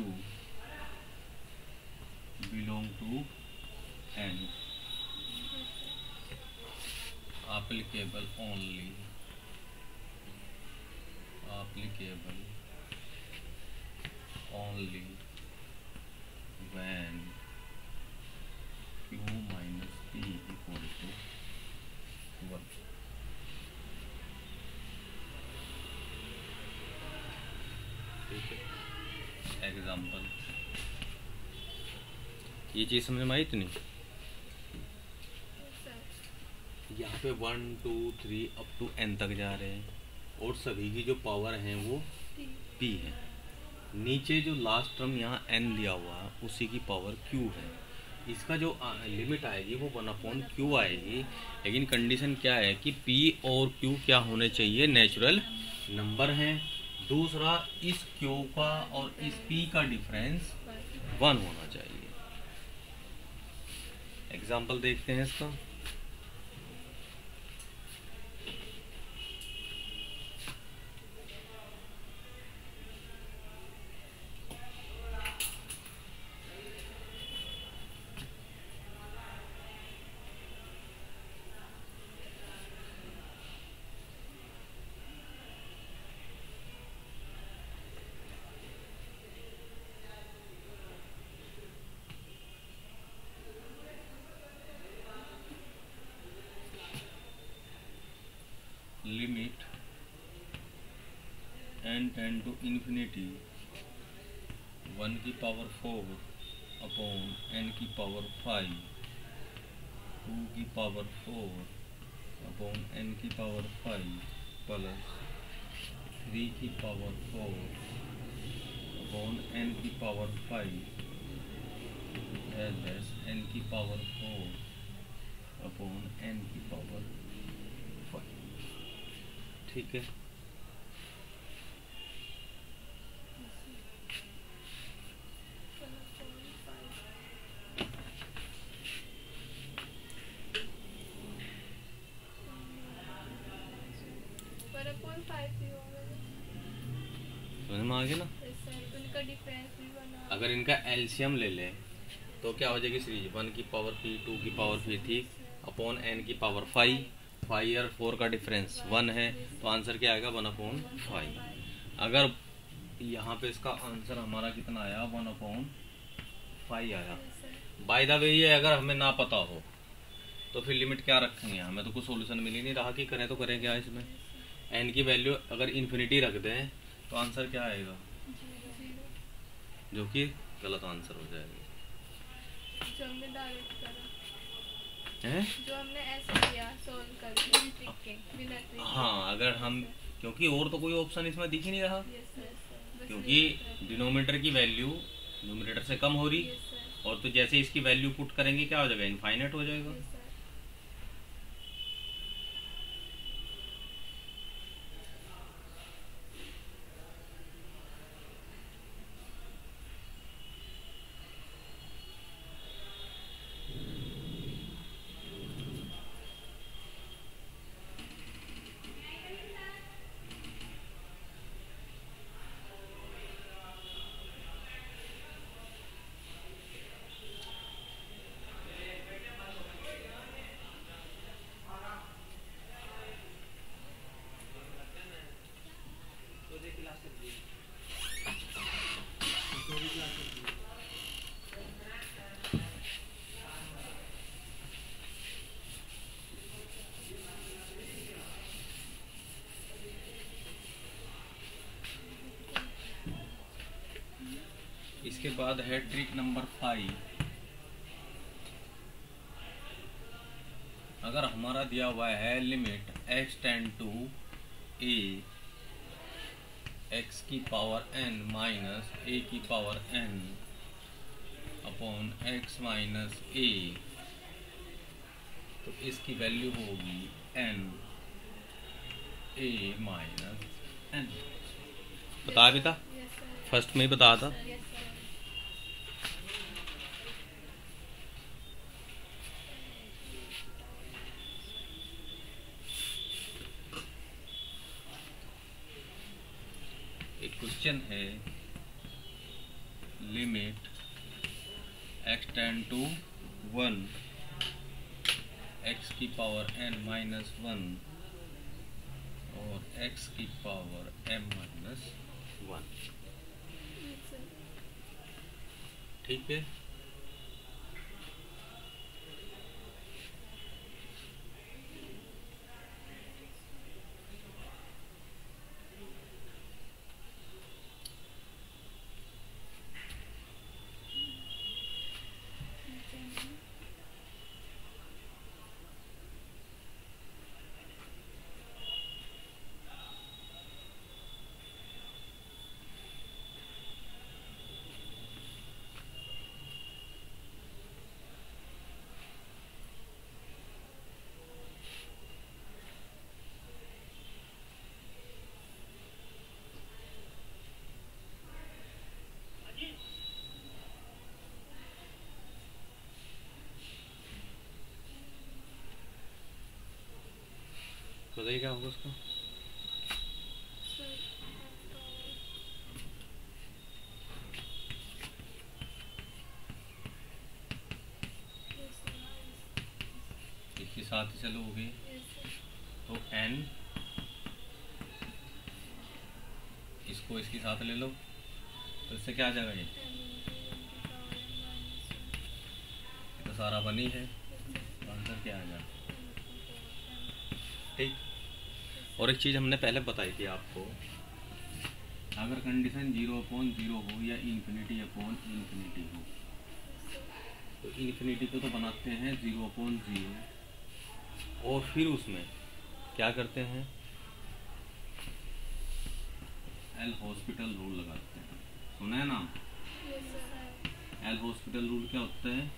belong to n applicable only applicable only when q minus p equal to one. Example ये चीज़ समझ में आई इतनी यहाँ पे one two three up to n तक जा रहे हैं और सभी की जो पावर हैं वो पी है। नीचे जो लास्ट टर्म यहाँ एन लिया हुआ है उसी की पावर क्यू है। इसका जो लिमिट आएगी वो वन अपॉन क्यू आएगी, लेकिन कंडीशन क्या है कि पी और क्यू क्या होने चाहिए, नेचुरल नंबर हैं। दूसरा, इस क्यू का और इस पी का डिफरेंस वन होना चाहिए। एग्जाम्पल देखते हैं इसका। Limit n tend to infinity one की पावर फोर अपॉन n की पावर फाइव, टू की पावर फोर अपॉन n की पावर फाइव प्लस थ्री की पावर फोर अपॉन n की पावर फाइव एस n की पावर फोर अपॉन n की power five. ठीक है, समझ में आ गया ना। उनका डिफरेंस भी बना। अगर इनका एलसीएम ले ले तो क्या हो जाएगी सीरीज, वन की पावर पी, टू की पावर पी थी अपॉन एन की पावर फाइव। फाइव और फोर का डिफरेंस वन है तो आंसर क्या आएगा, वन अपॉन फाइव। अगर यहाँ पे इसका आंसर हमारा कितना आया, वन अपॉन फाइव आया, बाय द वे ये अगर हमें ना पता हो तो फिर लिमिट क्या रखेंगे, हमें तो कुछ सॉल्यूशन मिल ही नहीं रहा कि करें तो करें क्या इसमें। एन की वैल्यू अगर इन्फिनिटी रख दें तो आंसर क्या आएगा, जो कि गलत आंसर हो जाएगा। जो हमने डायरेक्ट करा हैं? जो हमने ऐसे किया सोल्व करके ट्रिक के बिना ट्रिक के। हाँ, अगर हम, क्योंकि और तो कोई ऑप्शन इसमें दिख ही नहीं रहा, यस सर, बस क्योंकि यही करते हैं। डिनोमिनेटर की वैल्यू न्यूमरेटर से कम हो रही, यस सर, और तो जैसे इसकी वैल्यू पुट करेंगे क्या हो जाएगा, इनफाइनाइट हो जाएगा। Yes sir. इसके बाद है ट्रिक नंबर फाइव। अगर हमारा दिया हुआ है limit x tend to a x की पावर n माइनस a की power n upon x minus a, तो इसकी वैल्यू होगी n a माइनस n। बताया भी था, यस सर, फर्स्ट में ही बताया था। Yes sir. एक क्वेश्चन है limit x tend to one x की पावर n माइनस वन और x की power m minus one. Yes sir. ठीक है, बताइए क्या होगा उसका। सर, यस सर, इसके साथ ही चलोगे यस सर। तो n, इसको इसके साथ ले लो तो इससे क्या आ जाएगा, ये ये तो सारा बनी है, तो आंसर क्या आ जाएगा। ठीक। और एक चीज़ हमने पहले बताई थी आपको, अगर कंडीशन जीरो अपॉन जीरो हो या इन्फिनिटी अपॉन इन्फिनिटी हो, तो इन्फिनिटी को तो बनाते हैं जीरो अपॉन जीरो और फिर उसमें क्या करते हैं, एल हॉस्पिटल रूल लगाते हैं। सुना है नाम? एल हॉस्पिटल रूल क्या होता है,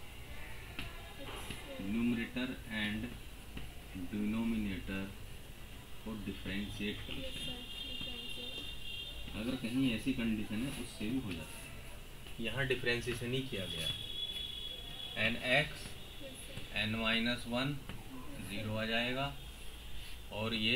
न्यूमरेटर एंड डिनोमिनेटर को डिफरेंशिएट करते हैं। अगर कहीं ऐसी कंडीशन है उससे भी हो जाता है। यहाँ डिफरेंशिएशन ही किया गया, n x n minus one zero आ जाएगा, और ये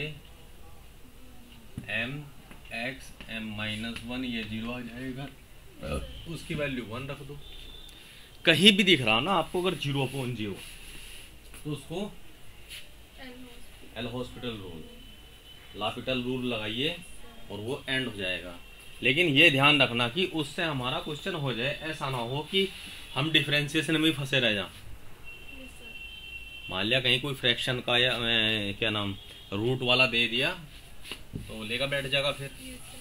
m x m minus one ये ज़ीरो आ जाएगा, उसकी वैल्यू वन रख दो। कहीं भी दिख रहा ना आपको अगर जीरो अपॉन जीरो, तो उसको L'Hospital rule, L'Hopital rule लगाइए और वो एंड हो जाएगा। लेकिन ये ध्यान रखना कि उससे हमारा क्वेश्चन हो जाए, ऐसा ना हो कि हम डिफरेंशिएशन में फंसे रह जा। Yes sir. मान लिया कहीं कोई फ्रैक्शन का या अ, क्या नाम रूट वाला दे दिया तो लेगा बैठ जाएगा फिर, यस सर।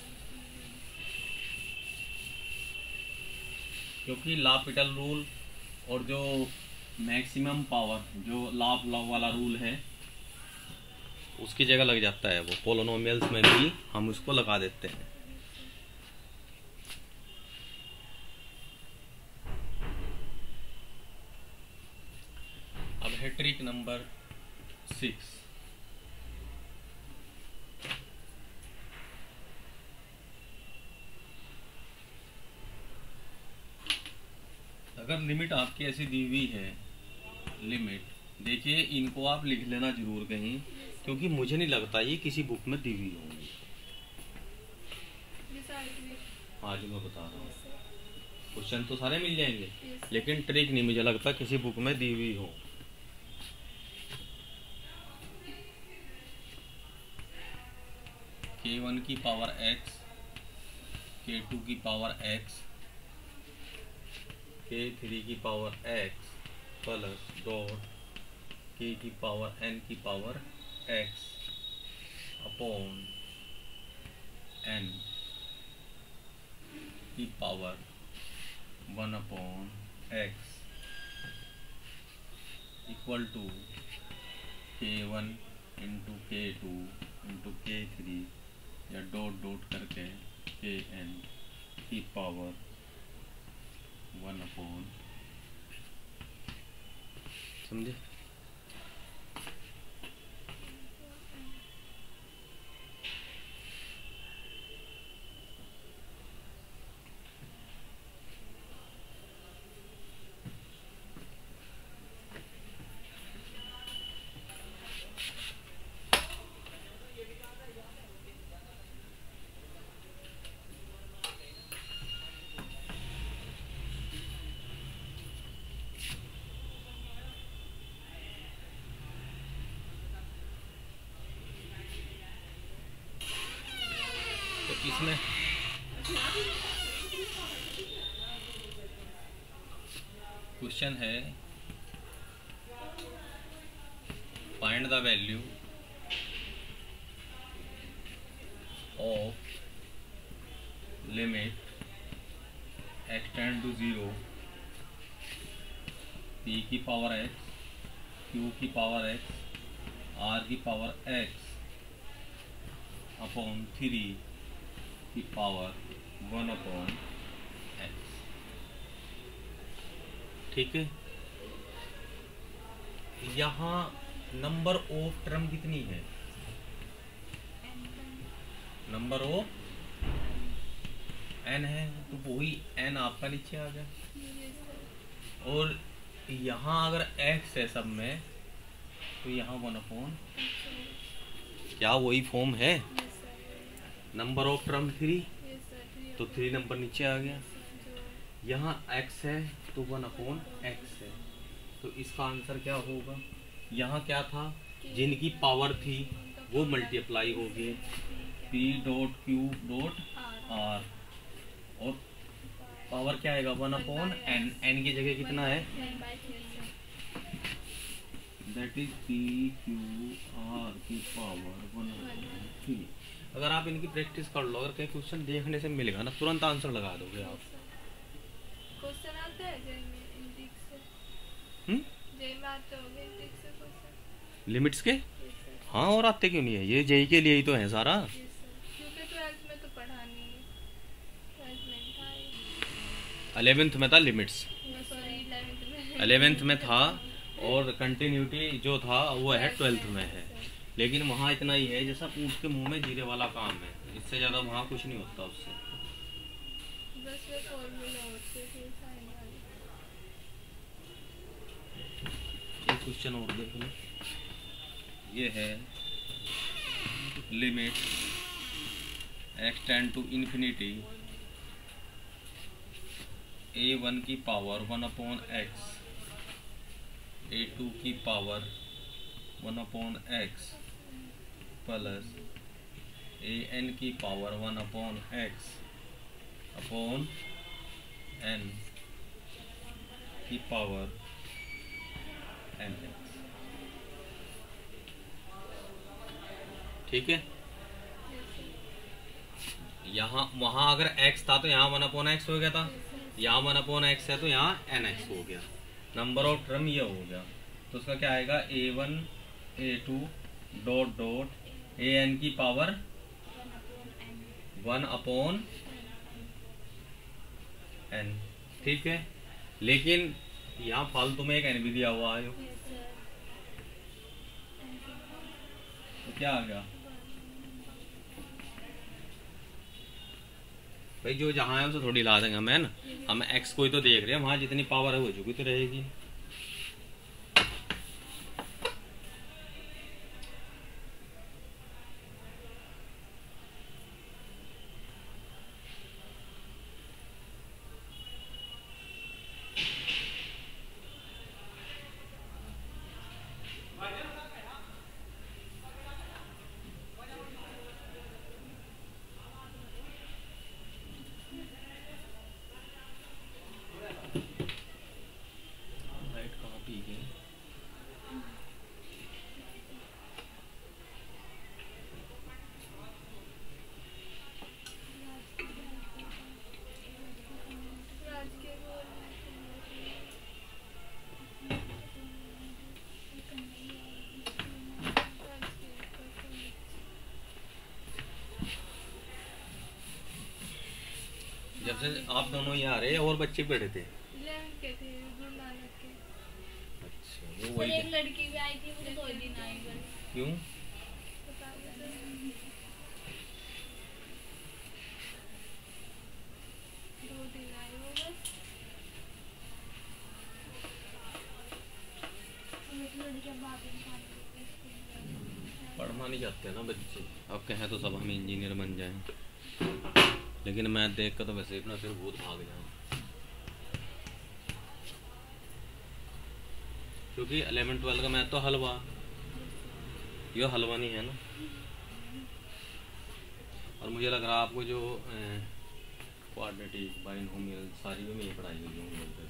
क्योंकि लापिटल रूल और जो मैक्सिमम पावर जो लाप लॉ वाला रूल है उसकी जगह लग जाता है वो। पोलिनोमियल्स में भी हम उसको लगा देते हैं। अब है ट्रिक नंबर सिक्स। अगर लिमिट आपकी ऐसी दी हुई है, लिमिट देखिए इनको आप लिख लेना जरूर कहीं, क्योंकि मुझे नहीं लगता ये किसी बुक में दी हुई होंगी। ये सारे भी। आज मैं बता रहा हूँ यस सर। क्वेश्चन तो सारे मिल जाएंगे, यस लेकिन ट्रिक नहीं मुझे लगता किसी बुक में दी हुई हो। के वन की पावर एक्स, के टू की पावर एक्स, के थ्री की power x plus dot K की पावर एन की पावर एक्स अपॉन एन की power one upon x equal to K one into K two into K three या dot dot करके K N की power one upon. समझे? तो इसमें question है find the value of limit x tend to zero p की power x, q की power x, r की पावर एक्स अपॉन थ्री की पावर वन अपॉन एक्स। ठीक है। यहाँ नंबर ऑफ टर्म कितनी है? नंबर ऑफ एन है, तो वही एन आपका नीचे आ गया। Yes sir. और यहाँ अगर एक्स है सब में तो यहाँ वन अपॉन, क्या वही फॉर्म है? Yes sir. Number of term three, yes sir. तो थ्री नंबर नीचे आ गया। जो यहाँ x है तो वन अपॉन एक्स है, तो इसका आंसर क्या होगा? यहाँ क्या था? जिनकी पावर थी वो मल्टीप्लाई हो गए P dot Q dot R, और पावर क्या आएगा? One upon N. एन की जगह कितना है? That is P Q R की पावर वन अपॉन थ्री। अगर आप इनकी प्रैक्टिस कर लो, अगर कहीं क्वेश्चन देखने से मिलेगा ना तुरंत आंसर लगा दोगे आप। क्वेश्चन आता है जय में इंडिक से? हम्म? जय में आते होंगे इंडिक से क्वेश्चन? लिमिट्स के? Yes sir. हाँ, और आते क्यों नहीं है? ये जेई के लिए ही तो है सारा। Yes sir. क्योंकि ट्वेल्थ में तो पढ़ा नहीं है, ट्वेल्थ में था ये। अलेवेंथ में था लिमिट्स, सॉरी इलेवेंथ में। अलेवेंथ में था, और कंटिन्यूटी जो था वो है ट्वेल्थ में है। लेकिन वहाँ इतना ही है जैसा ऊँट के मुंह में जीरे वाला काम है, इससे ज़्यादा वहाँ कुछ नहीं होता उससे। बस वे फॉर्मूला होते थे साइन वाले। एक क्वेश्चन और देख लो। ये है limit x tend to infinity A one की power one upon X, A two की power one upon X plus A N की power one upon X upon N की पावर एन एक्स। ठीक है, यहाँ वहाँ अगर x था तो यहाँ वन अपॉन एक्स हो गया था, यहाँ वन अपॉन एक्स है तो यहाँ एन एक्स हो गया। नंबर ऑफ टर्म ये हो गया, तो उसका क्या आएगा A one A two dot dot A N की पावर वन अपॉन एन। ठीक है, लेकिन यहाँ फालतू में एक एन भी दिया हुआ है, तो क्या आ गया भाई, जो जहाँ है उसे थोड़ी ला देंगे हम, है ना। हम एक्स को ही तो देख रहे हैं, वहां जितनी पावर है वो चुकी तो रहेगी। जब से आप दोनों यहाँ आ रहे और बच्चे बैठे थे के थे गुरु नानक के। अच्छा, वो सर वही एक थे। लड़की भी आई थी, वो दो दिन आई बस। क्यों? बता दो सर। दो दिन आई वो बस। लड़कियां बात नहीं मानती स्कूल। पढ़ना नहीं चाहते ना बच्चे, अब कहें तो सब हम इंजीनियर बन जाएं, लेकिन मैं देख कर तो वैसे अपना फिर भूत भाग जाऊं, क्योंकि इलेवन ट्वेल्व का मैथ तो हलवा, ये हलवा नहीं है ना। और मुझे लग रहा है आपको जो क्वाड्रेटिक बाइनोमियल सारी में ये पढ़ाई हुई होंगी,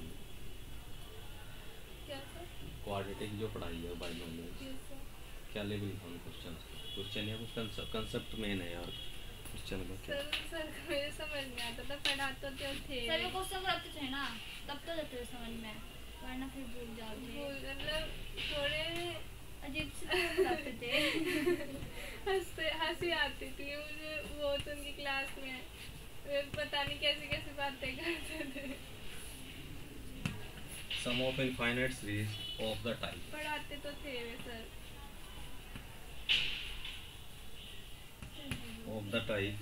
क्या सर? क्वाड्रेटिक जो पढ़ाई है बाइनोमियल यस सर। क्या लेवल था क्वेश्चन क्वेश्चन या कुछ कंसेप्ट मेन है यार क्वेश्चन में क्या? सर सर मुझे समझ नहीं आता था, पढ़ाते तो थे सर वो क्वेश्चन करते थे ना, तब तो जाते थे समझ में, वरना फिर भूल जाओगे। भूल मतलब थोड़े अजीब से करते थे। हंसते हंसी आती थी मुझे, वो तो उनकी क्लास में वे पता नहीं कैसी कैसी बातें करते थे। Sum of infinite series of the type पढ़ाते तो थे वे sir. of the type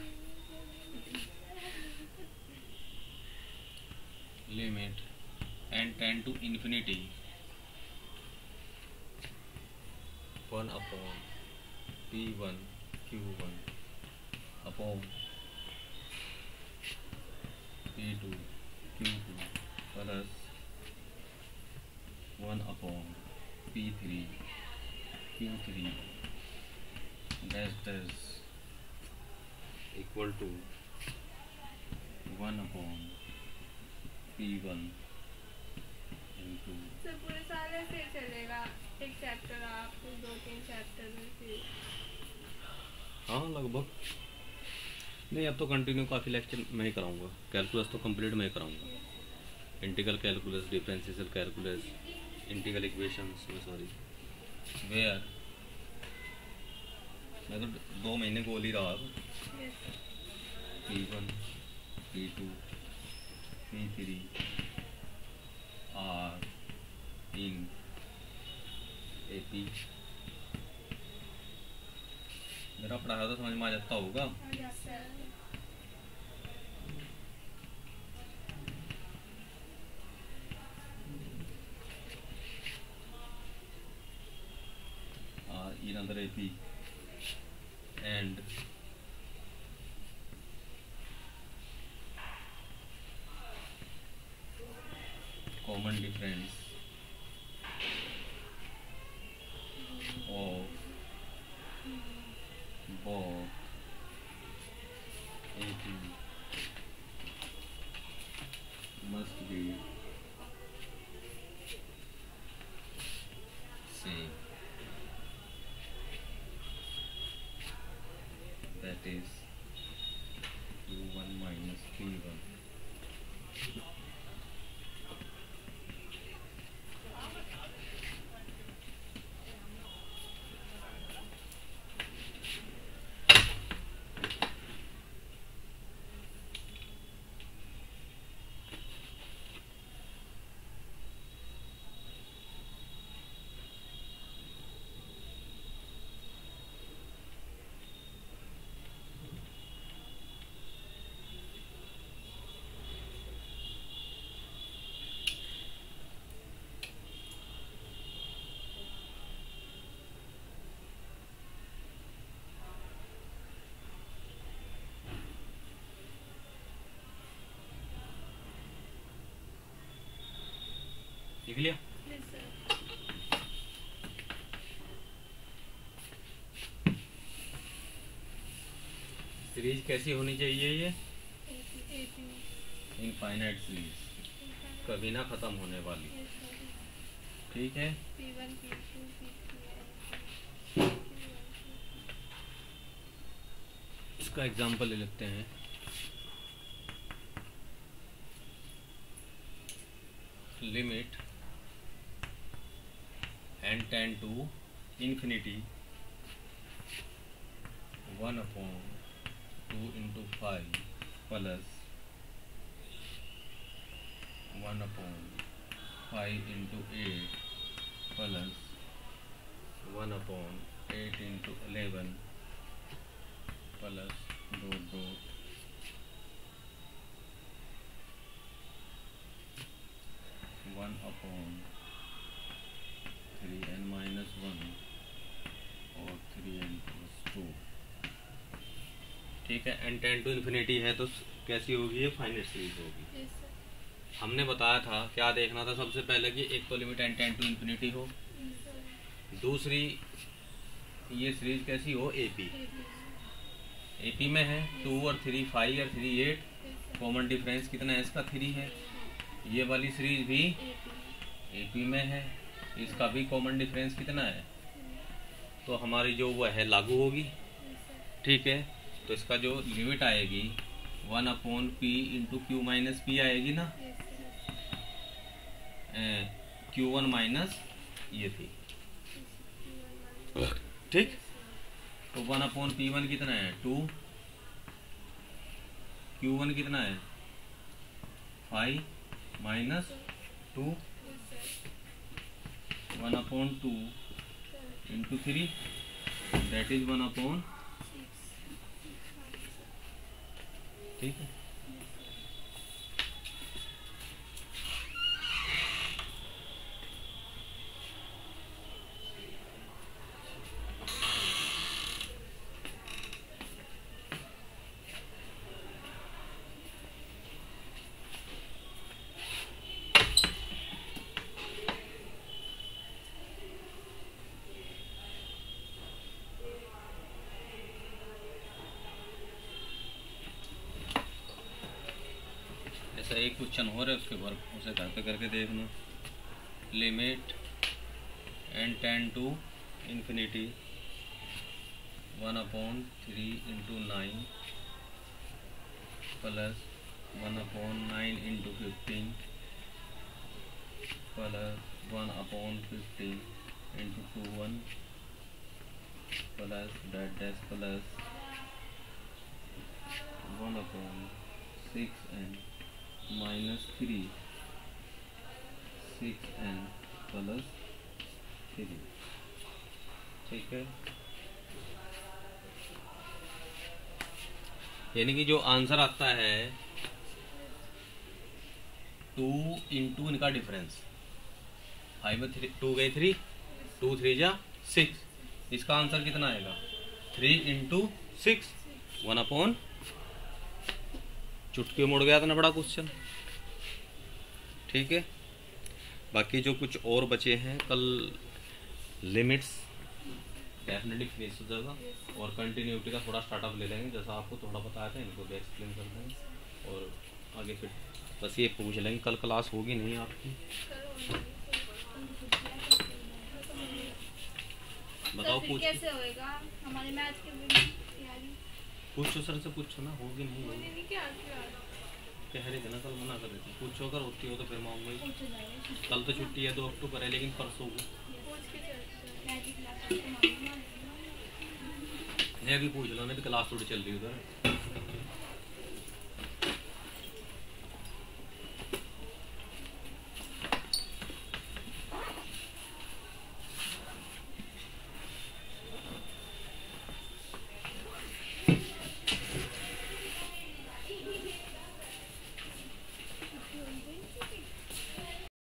limit n tend to infinity one upon p one q one upon p two q two plus one upon p three q three dash dash equal to one upon p one into sir पूरे साल ऐसे ही चलेगा, एक chapter आप फिर दो तीन chapter में फिर। हाँ लगभग नहीं, अब तो कंटिन्यू काफ़ी लेक्चर मैं ही कराऊंगा, कैलकुलस तो कंप्लीट मैं ही कराऊंगा, integral calculus, differential calculus, integral equations में सॉरी वेयर मैं तो दो महीने गोल ही रहा अब। P one P two P three R in A P मेरा पढ़ाया तो समझ में आ जाता होगा। आर इन अंदर A P and common difference of both A P must be Q one minus P one लिख लिया। Yes sir. सीरीज कैसी होनी चाहिए ये? एपी एपी इनफाइनाइट सीरीज, कभी ना खत्म होने वाली। Yes sir. ठीक है, P one P two P three इसका एग्जांपल ले लेते हैं। Limit N tend to infinity one upon two into five plus one upon five into eight plus one upon eight into eleven plus dot dot one upon three N minus one और three N plus two. ठीक है, N tend to infinity है तो कैसी होगी ये? Finite series होगी। Yes sir. हमने बताया था क्या देखना था सबसे पहले कि एक तो limit N tend to infinity हो, यस सर। दूसरी ये सीरीज कैसी हो? एपी। एपी एपी में है टू और थ्री फाइव और three eight, yes sir. Common difference कितना है इसका? थ्री है। ये वाली सीरीज भी एपी एपी में है, इसका भी कॉमन डिफरेंस कितना है? तो हमारी जो वो है लागू होगी। Yes sir. ठीक है, तो इसका जो लिमिट आएगी one upon P into Q minus P आएगी ना, yes sir. Q one minus ये थी। ठीक, तो वन अपॉन पी वन कितना है? टू। क्यू वन कितना है? Five minus two, one upon two into three that is one upon. ठीक है, ऐसा एक क्वेश्चन हो रहा है उसके वर्क उसे घर पे करके देखना। Limit N tend to infinity one upon three into nine plus one upon nine into fifteen plus one upon fifteen into two one plus dot dash plus one upon six N minus three six N plus three. ठीक है, यानी कि जो answer आता है two into इनका difference, five three two गए three, two three जा सिक्स, इसका आंसर कितना आएगा? Three into six, one upon, चुटकी मुड़ गया था ना बड़ा क्वेश्चन। ठीक है, बाकी जो कुछ और बचे हैं कल लिमिट्स डेफिनेटली फिनिश हो जाएगा और कंटिन्यूटी का थोड़ा स्टार्टअप ले लेंगे, जैसा आपको थोड़ा बताया था इनको भी एक्सप्लेन कर देंगे और आगे फिर बस ये पूछ लेंगे। कल क्लास होगी नहीं आपकी? बताओ तो फिर पूछ कैसे होएगा हमारे मैथ के तैयारी? पूछो सर से, पूछो ना, होगी नहीं होने होगी। नहीं क्या क्लास कह रहे थे ना कल, मना कर रहे थे। पूछो अगर होती हो तो फिर मैं आऊँगा। पूछो जाएगा कल तो छुट्टी है, दो अक्टूबर है, लेकिन परसों को पूछ के चलते हैं। मैं भी क्लास आपको मालूम है। मैं भी पूछ लो ना, भी क्लास थोड़ी चल रही है उधर।